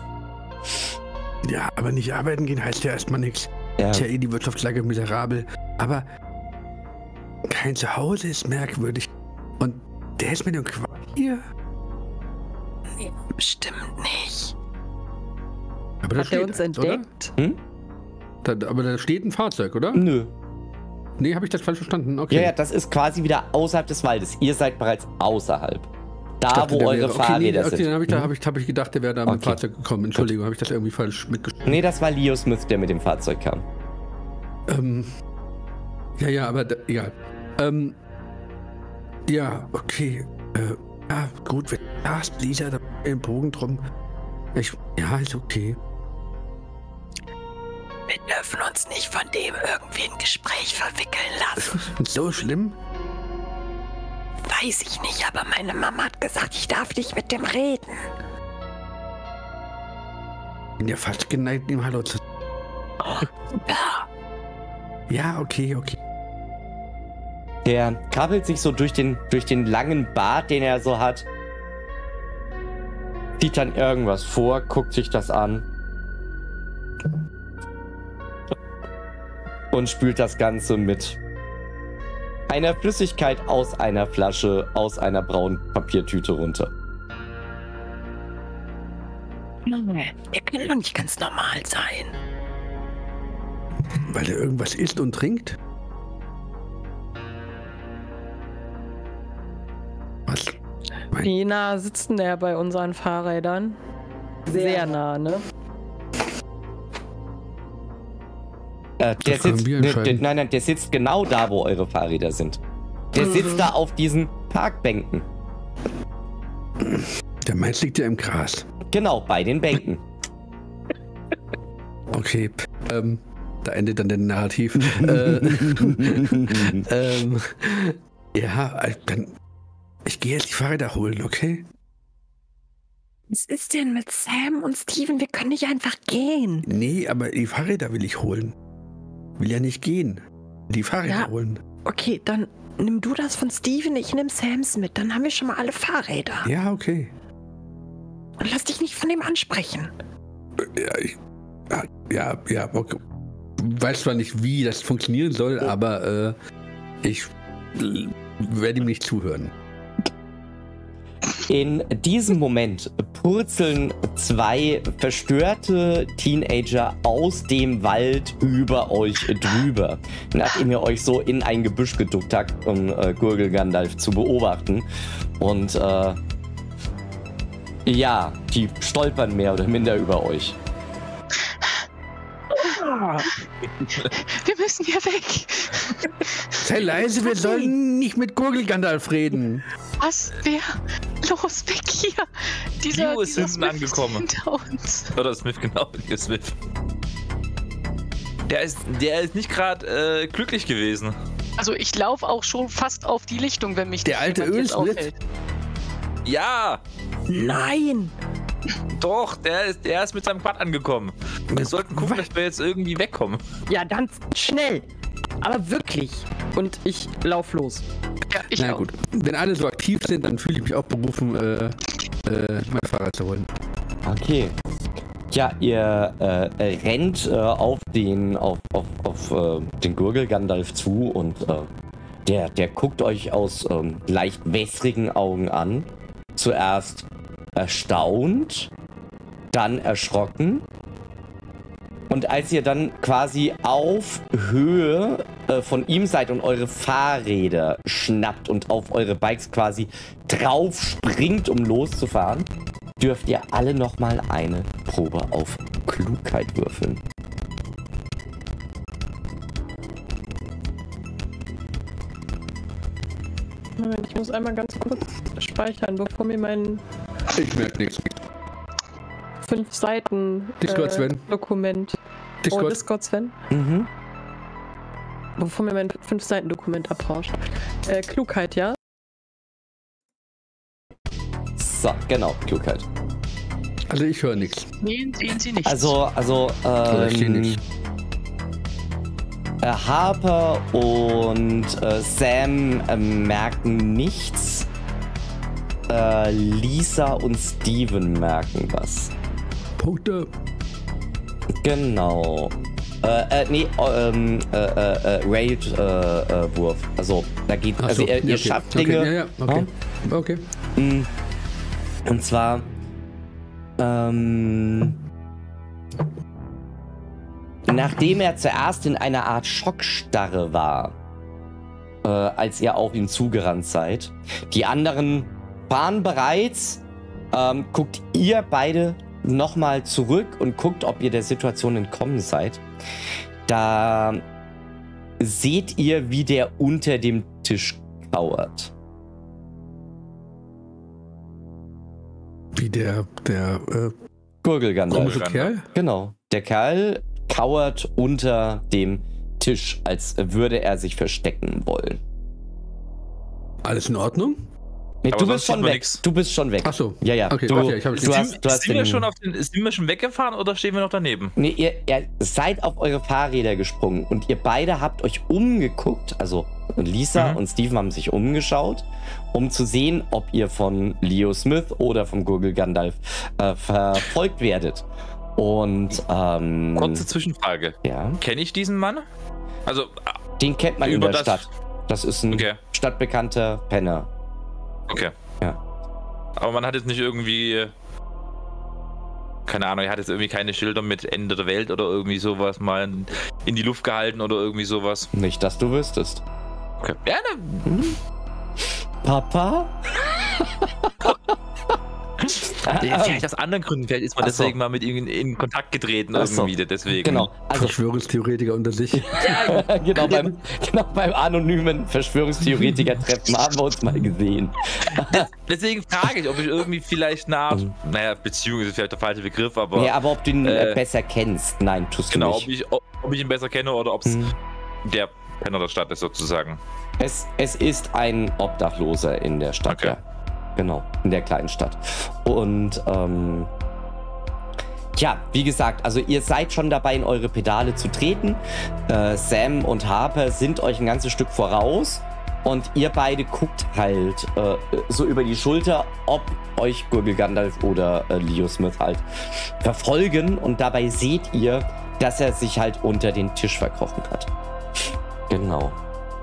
Ja, aber nicht arbeiten gehen heißt ja erstmal nichts. Ja. Ist ja eh die Wirtschaftslage miserabel. Aber kein Zuhause ist merkwürdig. Und der ist mit dem Quartier? Bestimmt nicht. Aber das Hat er steht uns eins, oder? entdeckt? Hm? Da, aber da steht ein Fahrzeug, oder? Nö. Nee, habe ich das falsch verstanden? Okay. Ja, ja, das ist quasi wieder außerhalb des Waldes. Ihr seid bereits außerhalb. Da, dachte, wo der eure wäre- okay, Fahrräder nee, okay, sind. dann habe ich, da Mhm. hab ich, hab ich gedacht, der wäre da mit dem Okay. Fahrzeug gekommen. Entschuldigung, habe ich das irgendwie falsch mitgeschrieben? Nee, das war Leo Smith, der mit dem Fahrzeug kam. Ähm, ja, ja, aber da, egal. Ähm, ja, okay. Äh, ja, gut, wenn das Lisa da im Bogen drum. Ich, ja, ist okay. Wir dürfen uns nicht von dem irgendwie ein Gespräch verwickeln lassen. So schlimm? Weiß ich nicht, aber meine Mama hat gesagt, ich darf nicht mit dem reden. Bin ja fast geneigt, ihm Hallo zu. Ja, Ja, okay, okay. Der krabbelt sich so durch den, durch den langen Bart, den er so hat. Zieht dann irgendwas vor, guckt sich das an. Und spült das Ganze mit einer Flüssigkeit aus einer Flasche, aus einer braunen Papiertüte runter. der kann doch nicht ganz normal sein. Weil er irgendwas isst und trinkt? Was? Wie nah sitzt denn der bei unseren Fahrrädern? Sehr nah, ne? Äh, der Das können sitzt, wir ne, der, entscheiden. nein, nein, der sitzt genau da, wo eure Fahrräder sind. Der sitzt da auf diesen Parkbänken. Der meins liegt ja im Gras. Genau, bei den Bänken. Okay, ähm, da endet dann der Narrativ. äh, ähm, ja, äh, dann. Ich gehe jetzt die Fahrräder holen, okay? Was ist denn mit Sam und Steven? Wir können nicht einfach gehen. Nee, aber die Fahrräder will ich holen. Will ja nicht gehen. Die Fahrräder Ja. holen. Okay, dann nimm du das von Steven, ich nimm Sams mit. Dann haben wir schon mal alle Fahrräder. Ja, okay. Und lass dich nicht von dem ansprechen. Ja, ich, ja, ja, ja, okay. Weiß zwar nicht, wie das funktionieren soll, aber äh, ich äh, werde ihm nicht zuhören. In diesem Moment purzeln zwei verstörte Teenager aus dem Wald über euch drüber, nachdem ihr euch so in ein Gebüsch geduckt habt, um äh, Gurgel Gandalf zu beobachten. Und äh, ja, die stolpern mehr oder minder über euch. Wir müssen hier weg. Sei leise, wir sollen nicht mit Gurgel Gandalf reden. Was? Wer? Los, weg hier. Dieser, Leo ist dieser hinten Smith angekommen. Hinter uns. Oder Smith, genau, Leo Smith. Der ist, der ist nicht gerade äh, glücklich gewesen. Also ich laufe auch schon fast auf die Lichtung, wenn mich Der nicht alte jemand jetzt Ölsmith? aufhält. Ja, Nein! doch, der ist, der ist mit seinem Quad angekommen. Wir sollten gucken, dass wir jetzt irgendwie wegkommen. Ja, dann schnell. Aber wirklich. Und ich lauf los. Ja, ich Na auch. gut, wenn alle so aktiv sind, dann fühle ich mich auch berufen, äh, äh, mein Fahrrad zu holen. Okay. Ja, ihr äh, rennt äh, auf den auf, auf, auf äh, den Gurgel Gandalf zu und äh, der, der guckt euch aus ähm, leicht wässrigen Augen an. Zuerst erstaunt, dann erschrocken. Und als ihr dann quasi auf Höhe äh, von ihm seid und eure Fahrräder schnappt und auf eure Bikes quasi drauf springt, um loszufahren, dürft ihr alle nochmal eine Probe auf Klugheit würfeln. Moment, ich muss einmal ganz kurz speichern, bevor mir mein Ich merke nichts. fünf Seiten Discord, Sven. Dokument. Oh, Discord. Discord Sven. Mhm. Bevor mir mein fünf Seiten Dokument abrauscht. Äh, Klugheit, ja? So, genau, Klugheit. Also ich höre nichts. Nee, sehen Sie nicht. Also, also, Oder ich seh ähm, nichts. äh, Harper und äh, Sam äh, merken nichts. Äh, Lisa und Steven merken was. Punkte. Genau. Äh, äh, nee, äh, ähm, äh, äh, Raid-Wurf. Äh, äh, also, da geht, Ach also so, ihr, ja, ihr okay. schafft Okay, Dinge. ja, ja, okay. Okay. Mm. Und zwar, ähm, nachdem er zuerst in einer Art Schockstarre war, äh, als ihr auf ihn zugerannt seid, die anderen fahren bereits, ähm, guckt ihr beide nochmal zurück und guckt, ob ihr der Situation entkommen seid. Da seht ihr, wie der unter dem Tisch kauert. Wie der, der, äh, Gurgelgandalf. komische Kerl? Genau. Der Kerl kauert unter dem Tisch, als würde er sich verstecken wollen. Alles in Ordnung? Nee, Aber du sonst bist schon sieht man weg. nix. Du bist schon weg. Ach so. Ja, ja. Okay, du, okay, ich hab- du Sind- hast, du hast sind, wir den, schon auf den, sind wir schon weggefahren oder stehen wir noch daneben? Nee, ihr, ihr seid auf eure Fahrräder gesprungen und ihr beide habt euch umgeguckt, also Lisa Mhm. und Steven haben sich umgeschaut, um zu sehen, ob ihr von Leo Smith oder vom Gurgelgandalf äh, verfolgt werdet. Und, ähm... Kurze Zwischenfrage. ja, Kenne ich diesen Mann? Also, den kennt man in über der das- Stadt. Das ist ein okay, stadtbekannter Penner. okay. Ja. Aber man hat jetzt nicht irgendwie... Keine Ahnung, er hat jetzt irgendwie keine Schilder mit Ende der Welt oder irgendwie sowas mal in, in die Luft gehalten oder irgendwie sowas. Nicht, dass du wüsstest. Okay. Ja, ne, Papa? vielleicht aus anderen Gründen, vielleicht ist man Ach so. deswegen mal mit ihm in, in Kontakt getreten Ach so. irgendwie, deswegen. Genau. Also, Verschwörungstheoretiker unter sich. genau, beim, genau, beim anonymen Verschwörungstheoretiker-Treffen haben wir uns mal gesehen. Deswegen frage ich, ob ich irgendwie vielleicht eine Art, Mhm. naja, Beziehung ist vielleicht der falsche Begriff, aber Ja, aber ob du ihn äh, Äh, besser kennst? Nein, tust genau, du ob nicht. ich, ob, ob ich ihn besser kenne oder ob es Mhm. der Penner der Stadt ist sozusagen. Es, es ist ein Obdachloser in der Stadt, Okay. ja. Genau, in der kleinen Stadt. Und, ähm... ja, wie gesagt, also ihr seid schon dabei, in eure Pedale zu treten. Äh, Sam und Harper sind euch ein ganzes Stück voraus. Und ihr beide guckt halt äh, so über die Schulter, ob euch Gurgelgandalf oder äh, Leo Smith halt verfolgen. Und dabei seht ihr, dass er sich halt unter den Tisch verkrochen hat. Genau.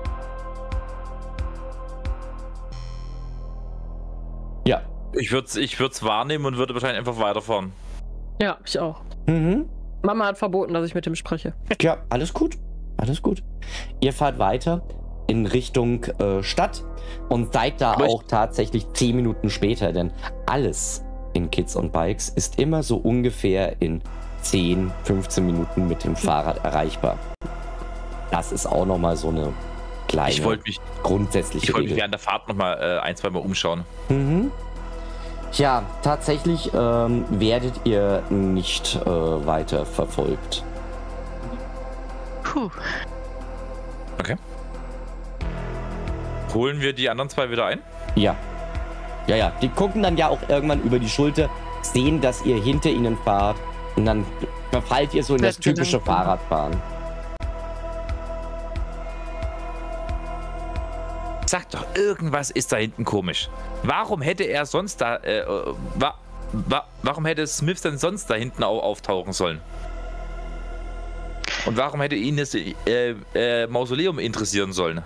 Ja. Ich würde es ich würd's wahrnehmen und würde wahrscheinlich einfach weiterfahren. Ja, ich auch. Mhm. Mama hat verboten, dass ich mit ihm spreche. Ja, alles gut. Alles gut. Ihr fahrt weiter in Richtung äh, Stadt und seid da Aber ich- auch tatsächlich zehn Minuten später, denn alles in Kids on Bikes ist immer so ungefähr in zehn, fünfzehn Minuten mit dem Fahrrad erreichbar. Das ist auch nochmal so eine kleine Ich wollte mich, grundsätzliche ich wollt mich Regel. während der Fahrt nochmal äh, ein, zwei Mal umschauen. Mhm. Ja, tatsächlich ähm, werdet ihr nicht äh, weiter verfolgt. Puh. Holen wir die anderen zwei wieder ein? Ja. Ja, ja. Die gucken dann ja auch irgendwann über die Schulter, sehen, dass ihr hinter ihnen fahrt und dann verfallt ihr so in das Werden wir typische dann- Fahrradfahren. Sag doch, irgendwas ist da hinten komisch. Warum hätte er sonst da, äh, äh, wa, wa, warum hätte Smith denn sonst da hinten au auftauchen sollen? Und warum hätte ihn das äh, äh, Mausoleum interessieren sollen?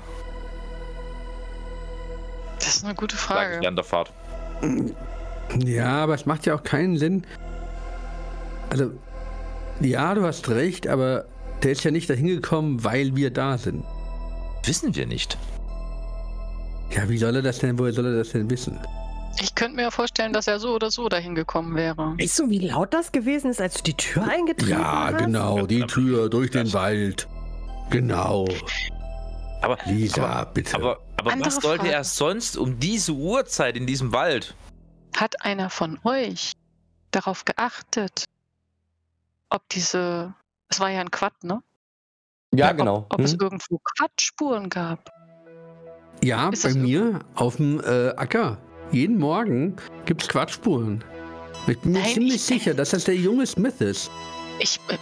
Das ist eine gute Frage ich Frage. während der Fahrt. Ja, aber es macht ja auch keinen Sinn. Also, ja, du hast recht, aber der ist ja nicht dahin gekommen, weil wir da sind. Wissen wir nicht. Ja, wie soll er das denn, woher soll er das denn wissen? Ich könnte mir vorstellen, dass er so oder so dahin gekommen wäre. Weißt du, wie laut das gewesen ist, als du die Tür eingetreten Ja, hast? genau, die Tür durch den Wald. Genau. Aber, Lisa, aber, bitte. aber, aber Andere was sollte Frage. er sonst um diese Uhrzeit in diesem Wald? Hat einer von euch darauf geachtet, ob diese... Es war ja ein Quad, ne? Ja, Ob, genau. ob es Hm? irgendwo Quadspuren gab. Ja, Ist bei das mir auf dem äh, Acker. Jeden Morgen gibt es Quatschspuren. Ich bin mir Nein, ziemlich ich- sicher, dass das der junge Smith ist. Ich... Äh,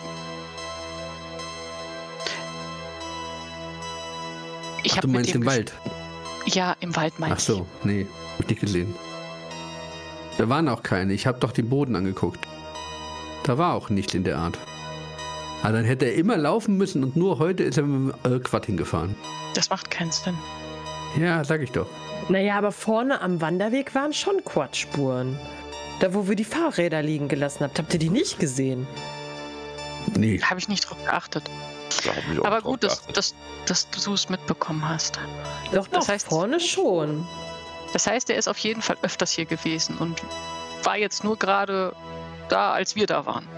ich Ach, hab du mit meinst dem im ges- Wald? Ja, im Wald meinte Ach so, nee, hab ich nicht gesehen. Da waren auch keine. Ich habe doch den Boden angeguckt. Da war auch nichts in der Art. Aber dann hätte er immer laufen müssen und nur heute ist er mit dem äh, Quad hingefahren. ich. Das macht keinen Sinn. Ja, sag ich doch. Naja, aber vorne am Wanderweg waren schon Quadspuren. Da, wo wir die Fahrräder liegen gelassen habt, habt ihr die nicht gesehen? Nee. Habe ich nicht drauf geachtet. Da hab ich auch Aber drauf gut, dass, geachtet. dass, dass du es mitbekommen hast. Doch, Das das heißt- heißt vorne schon. Das heißt, er ist auf jeden Fall öfters hier gewesen und war jetzt nur gerade da, als wir da waren.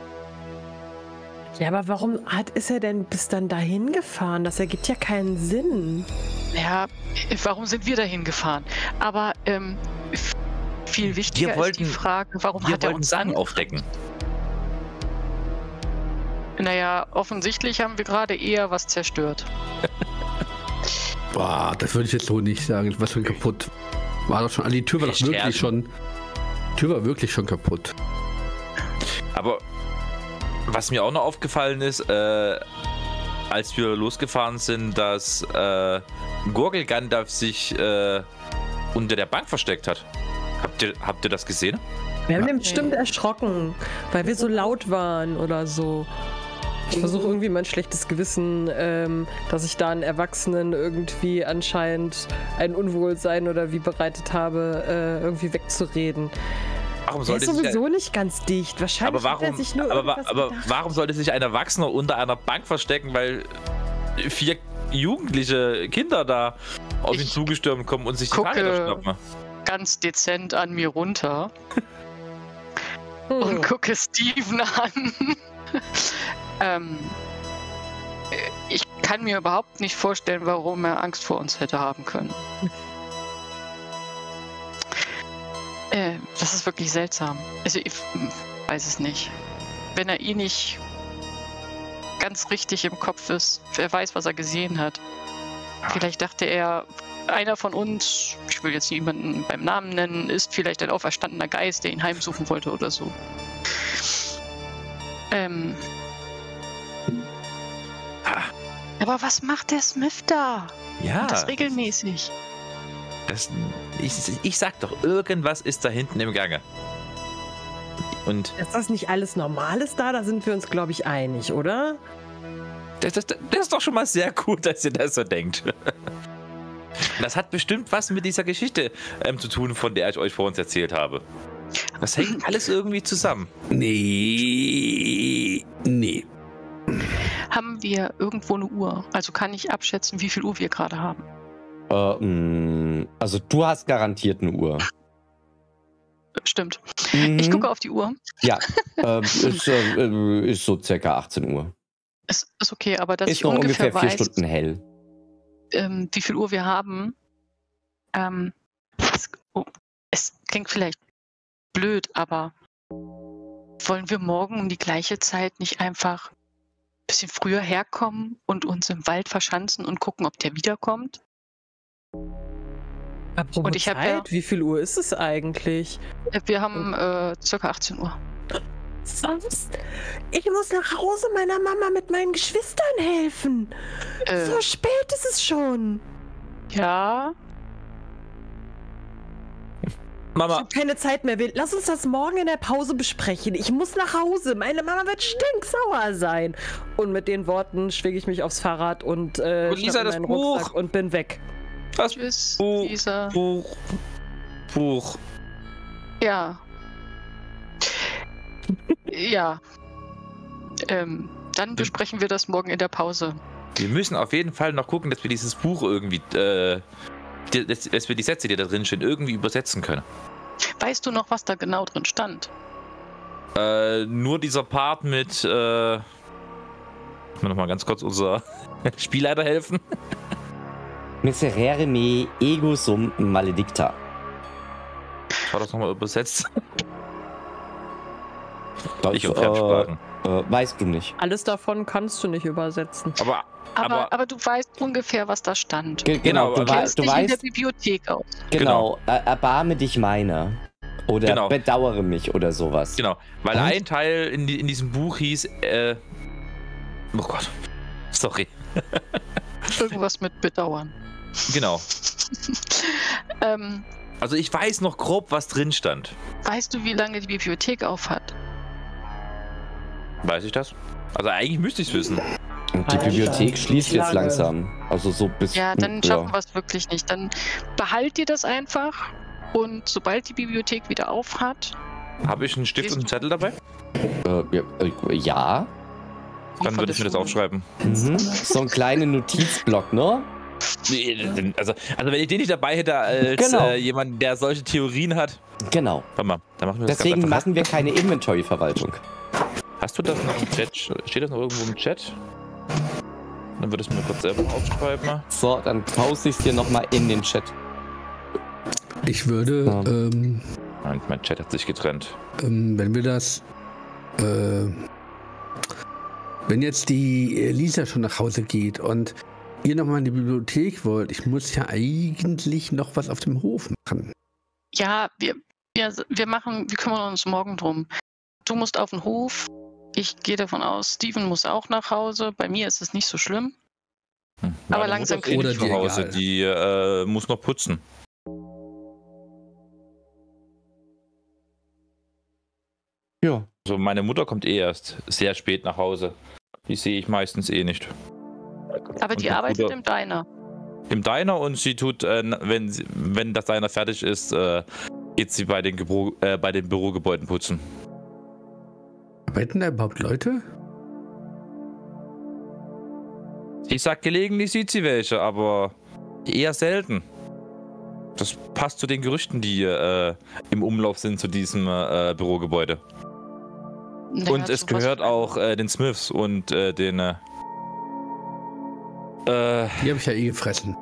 Ja, aber warum hat, ist er denn bis dann dahin gefahren? Das ergibt ja keinen Sinn. Ja, warum sind wir dahin gefahren? Aber ähm, f- viel wichtiger Wir wollten- ist die Frage, warum Wir hat er wollten uns Sachen an? aufdecken. Naja, offensichtlich haben wir gerade eher was zerstört. Boah, das würde ich jetzt so nicht sagen. Was für ein kaputt. War doch schon. Also die Tür war doch Scherzen. wirklich schon. Die Tür war wirklich schon kaputt. Aber was mir auch noch aufgefallen ist, äh, als wir losgefahren sind, dass äh, Gurgel Gandalf sich äh, unter der Bank versteckt hat. Habt ihr, habt ihr das gesehen? Wir haben Ja. den bestimmt erschrocken, weil wir so laut waren oder so. Ich versuche irgendwie mein schlechtes Gewissen, ähm, dass ich da einen Erwachsenen irgendwie anscheinend ein Unwohlsein oder wie bereitet habe, äh, irgendwie wegzureden. Warum Der ist sollte sich sowieso nicht ganz dicht. Wahrscheinlich aber hat er warum, sich nur aber, wa- irgendwas aber gedacht. warum sollte sich ein Erwachsener unter einer Bank verstecken, weil vier jugendliche Kinder da auf ihn Ich zugestürmt kommen und sich die gucke- Fahrräder schnappen? Ganz dezent an mir runter Hm. und gucke Steven an. ähm, ich kann mir überhaupt nicht vorstellen, warum er Angst vor uns hätte haben können. Äh, das ist wirklich seltsam. Also ich hm, weiß es nicht. Wenn er eh nicht ganz richtig im Kopf ist, wer weiß, was er gesehen hat. Vielleicht dachte er, einer von uns, ich will jetzt niemanden beim Namen nennen, ist vielleicht ein auferstandener Geist, der ihn heimsuchen wollte oder so. Ähm. Aber was macht der Smith da? Ja, Und das regelmäßig. das, ich, ich sag doch, irgendwas ist da hinten im Gange. Und Dass das nicht alles Normales da, da sind wir uns, glaube ich, einig, oder? das, das, das ist doch schon mal sehr gut, dass ihr das so denkt. Das hat bestimmt was mit dieser Geschichte ähm, zu tun, von der ich euch vor uns erzählt habe. Das hängt alles irgendwie zusammen. Nee. Nee. Haben wir irgendwo eine Uhr? Also kann ich abschätzen, wie viel Uhr wir gerade haben. Äh, mh, also du hast garantiert eine Uhr. Stimmt. Mhm. Ich gucke auf die Uhr. Ja, äh, ist, äh, ist so circa achtzehn Uhr. Es ist okay, aber dass Ist ich noch ungefähr, ungefähr vier weiß, Stunden hell. ähm, wie viel Uhr wir haben. Ähm, es, oh, es klingt vielleicht blöd, aber wollen wir morgen um die gleiche Zeit nicht einfach ein bisschen früher herkommen und uns im Wald verschanzen und gucken, ob der wiederkommt? Apropos Und ich hab Zeit, ja- wie viel Uhr ist es eigentlich? Äh, Wir haben äh, circa achtzehn Uhr. Was? Ich muss nach Hause meiner Mama mit meinen Geschwistern helfen. Äh, So spät ist es schon. ja, Ich Mama, habe keine Zeit mehr. Wir- Lass uns das morgen in der Pause besprechen. Ich muss nach Hause. Meine Mama wird stinksauer sein. Und mit den Worten schwinge ich mich aufs Fahrrad und äh, Und Lisa, schnappe das meinen Buch. Rucksack und bin weg. was? tschüss, Buch. Lisa. Buch. Buch. Ja. Ja. Ähm, dann besprechen wir das morgen in der Pause. Wir müssen auf jeden Fall noch gucken, dass wir dieses Buch irgendwie, äh, die- dass, dass wir die Sätze, die da drin stehen, irgendwie übersetzen können. Weißt du noch, was da genau drin stand? Äh, nur dieser Part mit, äh, mir noch mal ganz kurz unser Spielleiter helfen. Miserere me ego sum maledicta. War das nochmal übersetzt? Das, Ich und Fremdsprachen. äh, äh, weißt du nicht. Alles davon kannst du nicht übersetzen. Aber, Aber, aber, aber du weißt ungefähr, was da stand. Ge Genau, genau, du, aber- wei Kennst du dich in der weißt, Bibliothek aus. genau, äh, erbarme dich meiner. Oder Genau. bedauere mich oder sowas. genau, weil Und? ein Teil in, die, in diesem Buch hieß, äh, oh Gott, sorry, Irgendwas mit Bedauern. genau. ähm, Also ich weiß noch grob, was drin stand. weißt du, wie lange die Bibliothek auf hat? Weiß ich das? Also eigentlich müsste ich es wissen. Und die Alter, Bibliothek schließt wie jetzt lange? langsam. Also so bis. Ja, dann schaffen wir es wirklich nicht. Dann behalt dir das einfach und sobald die Bibliothek wieder auf hat, Habe ich einen Stift und einen Zettel dabei? Äh, ja, äh, ja. Dann würde ich mir das aufschreiben. Mhm. So ein kleiner Notizblock, ne? Also, also wenn ich den nicht dabei hätte als Genau. äh, jemand, der solche Theorien hat. Genau. Warte mal, dann machen wir das Deswegen ganz einfach. machen wir keine Inventory-Verwaltung. Hast du das noch im Chat? Steht das noch irgendwo im Chat? Dann würde ich es mir kurz selber aufschreiben. So, dann pause ich es dir nochmal in den Chat. Ich würde, Ja. ähm, Mein, mein Chat hat sich getrennt. ähm, wenn wir das, äh, wenn jetzt die äh, Lisa schon nach Hause geht und ihr nochmal in die Bibliothek wollt, ich muss ja eigentlich noch was auf dem Hof machen. Ja, wir, wir, wir machen, wir kümmern uns morgen drum. Du musst auf den Hof. Ich gehe davon aus, Steven muss auch nach Hause. Bei mir ist es nicht so schlimm. Hm. Aber Meine langsam Mutter ist eh krieg nicht ich- zu Hause. egal. Die äh, muss noch putzen. Ja. Also meine Mutter kommt eh erst sehr spät nach Hause. Die sehe ich meistens eh nicht. Aber Und die der arbeitet Bruder- im Diner. Im Diner und sie tut, äh, wenn, sie, wenn das Diner fertig ist, äh, geht sie bei den, Gebro äh, bei den Bürogebäuden putzen. Arbeiten da überhaupt Leute? Ich sag gelegentlich sieht sie welche, aber eher selten. Das passt zu den Gerüchten, die äh, im Umlauf sind zu diesem äh, Bürogebäude. Naja, Und es sowas- gehört auch äh, den Smiths und äh, den äh, äh, Die habe ich ja eh gefressen.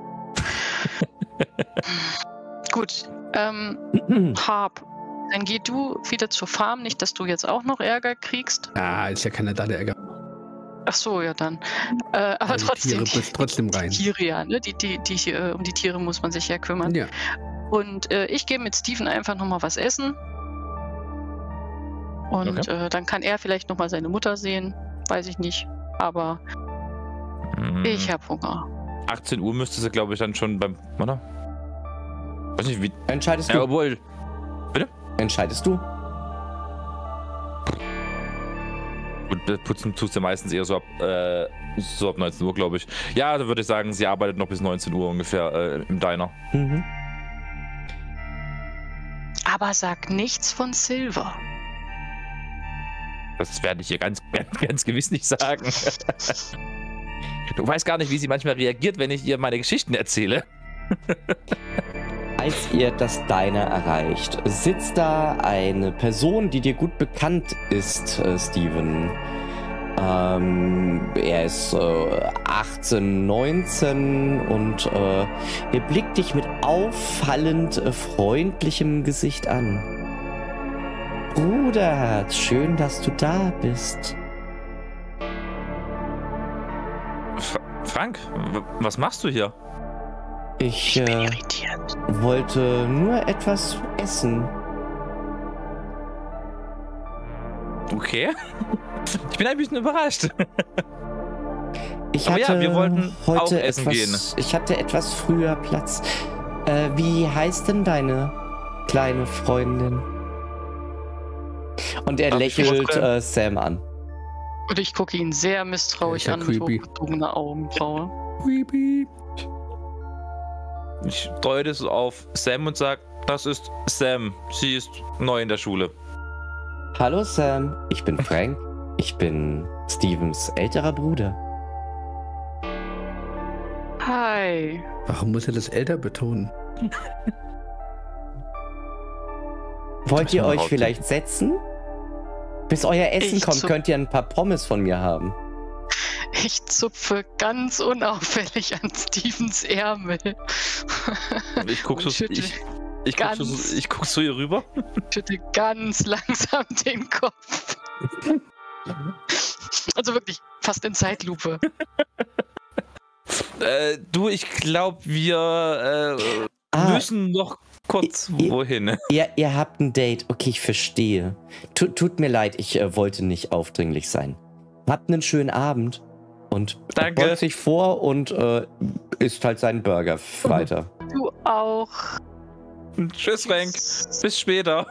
Gut. Ähm, Harp, dann geh du wieder zur Farm. Nicht, dass du jetzt auch noch Ärger kriegst. Ah, ist ja keiner da, der Ärger. Ach so, ja dann. Äh, aber Die trotzdem. Tiere bist trotzdem rein. Die Tiere, ja, ne? Die, die, die, äh, um die Tiere muss man sich ja kümmern. Ja. Und äh, ich gehe mit Steven einfach nochmal was essen. Und Okay. äh, dann kann er vielleicht nochmal seine Mutter sehen. Weiß ich nicht. Aber mh, ich habe Hunger. achtzehn Uhr müsste sie, glaube ich, dann schon beim, oder? Weiß nicht, wie. Entscheidest Ja, du? obwohl. Entscheidest du? Gut, das putzen tust du meistens eher so ab, äh, so ab neunzehn Uhr, glaube ich. Ja, da würde ich sagen, sie arbeitet noch bis neunzehn Uhr ungefähr äh, im Diner. Mhm. Aber sag nichts von Silver. Das werde ich ihr ganz, ganz, ganz gewiss nicht sagen. Du weißt gar nicht, wie sie manchmal reagiert, wenn ich ihr meine Geschichten erzähle. Als ihr das Diner erreicht, sitzt da eine Person, die dir gut bekannt ist, äh, Steven. Ähm, er ist äh, achtzehn, neunzehn und äh, er blickt dich mit auffallend äh, freundlichem Gesicht an. Bruderherz, schön, dass du da bist. F Frank, w- was machst du hier? Ich Ich bin äh, irritiert. wollte nur etwas essen. Okay. Ich bin ein bisschen überrascht. Ich Aber hatte ja, wir wollten heute auch essen etwas, Ich hatte etwas früher Platz. Äh, wie heißt denn deine kleine Freundin? Und er Darf ich lächelt vorstellen? äh, Sam an. Und ich gucke ihn sehr misstrauisch Ja, an ist ja mit creepy. hochgezogener Augenbraue. Creepy. Ich deute es auf Sam und sag, das ist Sam. Sie ist neu in der Schule. Hallo Sam, ich bin Frank. Ich bin Stevens älterer Bruder. Hi. Warum muss er das älter betonen? Wollt Müssen ihr wir euch raus- vielleicht setzen? Bis euer Essen Ich kommt, zu- könnt ihr ein paar Pommes von mir haben. Ich zupfe ganz unauffällig an Stevens Ärmel. Ich guck Und so, schüttel- ich, ich, guck so, ganz- ich guck so hier rüber. schüttel ganz langsam den Kopf. Also wirklich fast in Zeitlupe. Äh, du, ich glaube, wir äh, Ah, müssen noch kurz i- wohin. ihr, ihr habt ein Date. Okay, ich verstehe. Tut, tut mir leid, ich äh, wollte nicht aufdringlich sein. Habt einen schönen Abend. Und er Danke. beugt sich vor und äh, isst halt seinen Burger weiter. Du auch. Tschüss, Frank. Bis später.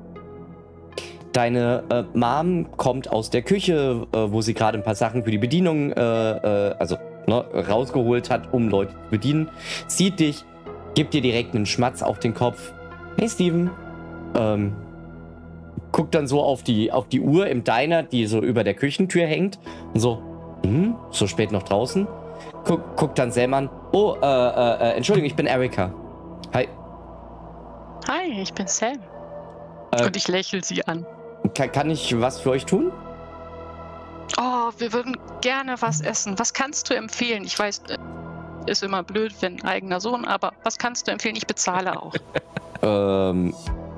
Deine äh, Mom kommt aus der Küche, äh, wo sie gerade ein paar Sachen für die Bedienung äh, äh, also ne, rausgeholt hat, um Leute zu bedienen. Sieht dich, gibt dir direkt einen Schmatz auf den Kopf. Hey Steven. Ähm, guckt dann so auf die, auf die Uhr im Diner, die so über der Küchentür hängt. Und so, Hm, so spät noch draußen. Guck, guckt dann Sam an. Oh, äh, äh, Entschuldigung, ich bin Erika. Hi. Hi, ich bin Sam. Äh, Und ich lächle sie an. Kann, kann ich was für euch tun? Oh, wir würden gerne was essen. Was kannst du empfehlen? Ich weiß, ist immer blöd, wenn eigener Sohn, aber was kannst du empfehlen? Ich bezahle auch. ähm...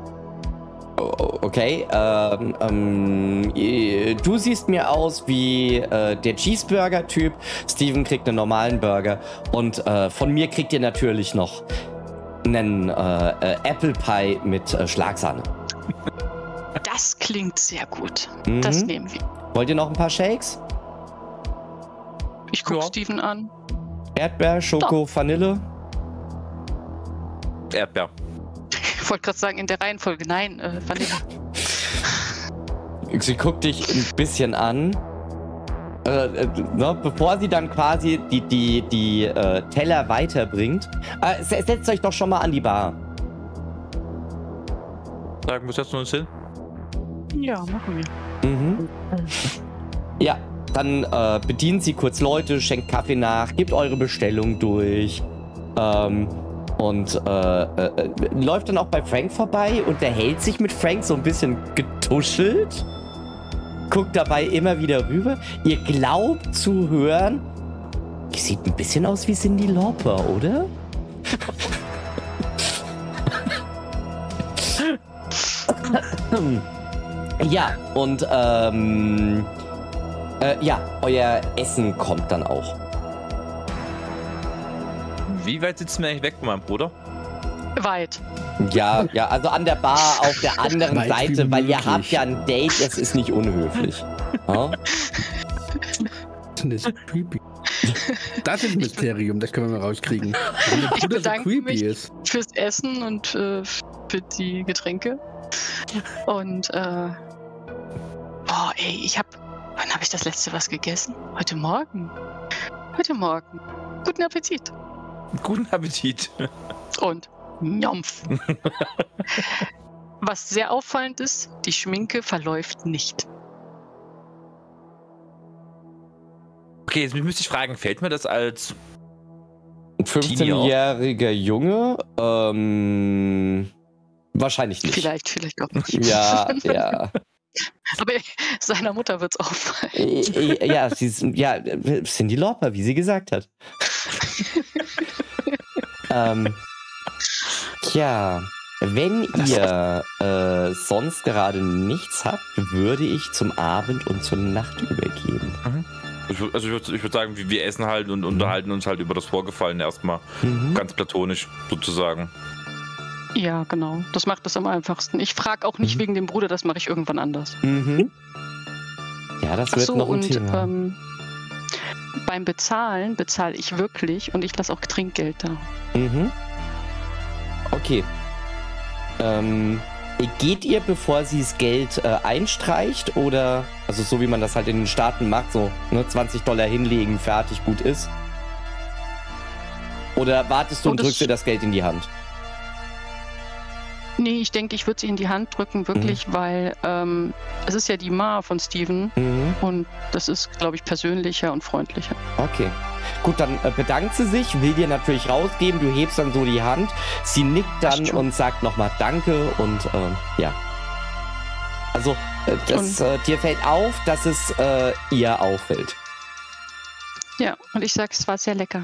Okay, ähm, ähm, du siehst mir aus wie äh, der Cheeseburger-Typ. Steven kriegt einen normalen Burger. Und äh, von mir kriegt ihr natürlich noch einen äh, äh, Apple Pie mit äh, Schlagsahne. Das klingt sehr gut. Mhm. Das nehmen wir. Wollt ihr noch ein paar Shakes? Ich gucke Ja. Steven an. Erdbeer, Schoko, Vanille? Erdbeer. Ich wollte gerade sagen, in der Reihenfolge. Nein, äh, Vanille. Sie guckt dich ein bisschen an. Äh, äh, ne, bevor sie dann quasi die, die, die äh, Teller weiterbringt. Äh, se- setzt euch doch schon mal an die Bar. Sagen, wo setzen wir uns hin? Ja, machen wir. Mhm. Ja, dann äh, bedient sie kurz Leute, schenkt Kaffee nach, gebt eure Bestellung durch. Ähm, und äh, äh, läuft dann auch bei Frank vorbei, unterhält sich mit Frank so ein bisschen getuschelt. Guckt dabei immer wieder rüber. Ihr glaubt zu hören, die sieht ein bisschen aus wie Cyndi Lauper, oder? Ja, und ähm, äh, ja, euer Essen kommt dann auch. Wie weit sitzen wir eigentlich weg von meinem Bruder? Weit. Ja, ja, also an der Bar auf der anderen Weit wie Seite, weil ihr möglich. habt ja ein Date, es ist nicht unhöflich. Ja? Das ist creepy. Das ist ein Mysterium, das können wir mal rauskriegen. Warum der Ich Bruder so bedanke creepy mich ist. fürs Essen und äh, für die Getränke. Und, äh, oh, ey, ich hab, wann habe ich das letzte was gegessen? Heute Morgen. Heute Morgen. Guten Appetit. Guten Appetit. Und Njomf. Was sehr auffallend ist, die Schminke verläuft nicht. Okay, jetzt müsste ich fragen, fällt mir das als... Ein fünfzehnjähriger Junge? Ähm, wahrscheinlich nicht. Vielleicht, vielleicht auch nicht. Ja, ja. Aber seiner Mutter wird's auffallen. Äh, äh, ja, sie ist, ja, Cyndi Lauper, wie sie gesagt hat. ähm, tja, wenn ihr äh, sonst gerade nichts habt, würde ich zum Abend und zur Nacht übergehen. Ich, würd- also ich würde ich würd sagen, wir- wir essen halt und unterhalten uns halt über das Vorgefallene erstmal. Mhm. Ganz platonisch sozusagen. Ja, genau. Das macht es am einfachsten. Ich frage auch nicht Mhm. wegen dem Bruder, das mache ich irgendwann anders. Mhm. Ja, das Ach wird so, noch ein und Thema. ähm, beim Bezahlen bezahle ich wirklich und ich lasse auch Trinkgeld da. Mhm. Okay. Ähm, geht ihr, bevor sie das Geld äh, einstreicht oder, also so wie man das halt in den Staaten macht, so ne, zwanzig Dollar hinlegen, fertig, gut ist? Oder wartest du Oh, und das- drückst dir das Geld in die Hand? Nee, ich denke, ich würde sie in die Hand drücken, wirklich, weil ähm, es ist ja die Ma von Steven Mhm. und das ist, glaube ich, persönlicher und freundlicher. Okay. Gut, dann äh, bedankt sie sich, will dir natürlich rausgeben, du hebst dann so die Hand, sie nickt dann Passt schon. und sagt nochmal Danke und ähm, ja. Also, äh, das, äh, dir fällt auf, dass es äh, ihr auffällt. Ja, und ich sage, es war sehr lecker.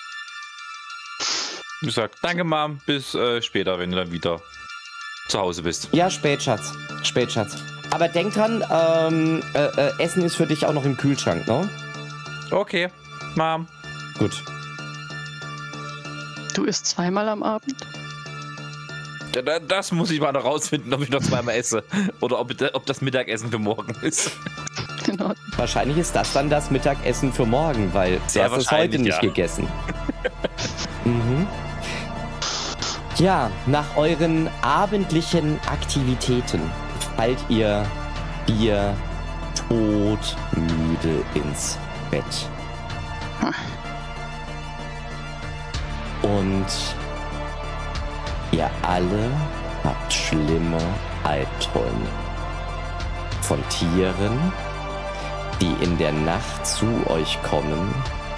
Wie gesagt, danke Mom, bis äh, später, wenn du dann wieder zu Hause bist. Ja, spät, Schatz. Spät, Schatz. Aber denk dran, ähm, äh, äh, Essen ist für dich auch noch im Kühlschrank, ne? Okay, Mom. Gut. Du isst zweimal am Abend? Da- da- Das muss ich mal noch rausfinden, ob ich noch zweimal esse. Oder ob, ob das Mittagessen für morgen ist. Genau. Wahrscheinlich ist das dann das Mittagessen für morgen, weil Sehr du hast es wahrscheinlich, heute nicht ja. gegessen. Mhm. Ja, nach euren abendlichen Aktivitäten fallt ihr Bier todmüde ins Bett. Und ihr alle habt schlimme Albträume von Tieren, die in der Nacht zu euch kommen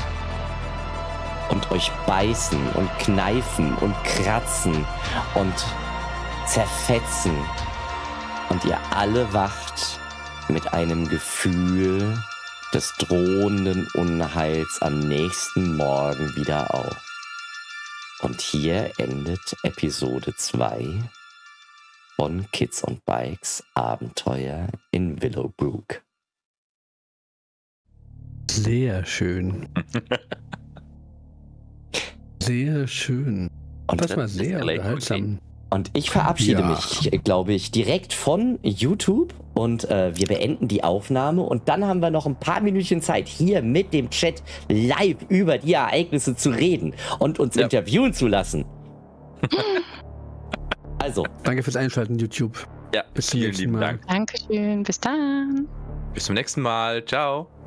und euch beißen und kneifen und kratzen und zerfetzen. Und ihr alle wacht mit einem Gefühl des drohenden Unheils am nächsten Morgen wieder auf. Und hier endet Episode zwei von Kids on Bikes Abenteuer in Willowbrook. Sehr schön. Sehr schön. Und das war sehr unterhaltsam. Und ich verabschiede Ja. mich, glaube ich, direkt von YouTube und äh, wir beenden die Aufnahme und dann haben wir noch ein paar Minütchen Zeit, hier mit dem Chat live über die Ereignisse zu reden und uns Ja. interviewen zu lassen. Also, Danke fürs Einschalten, YouTube. Ja, Bis zum vielen nächsten lieben Mal. Dank. Dankeschön, bis dann. Bis zum nächsten Mal. Ciao.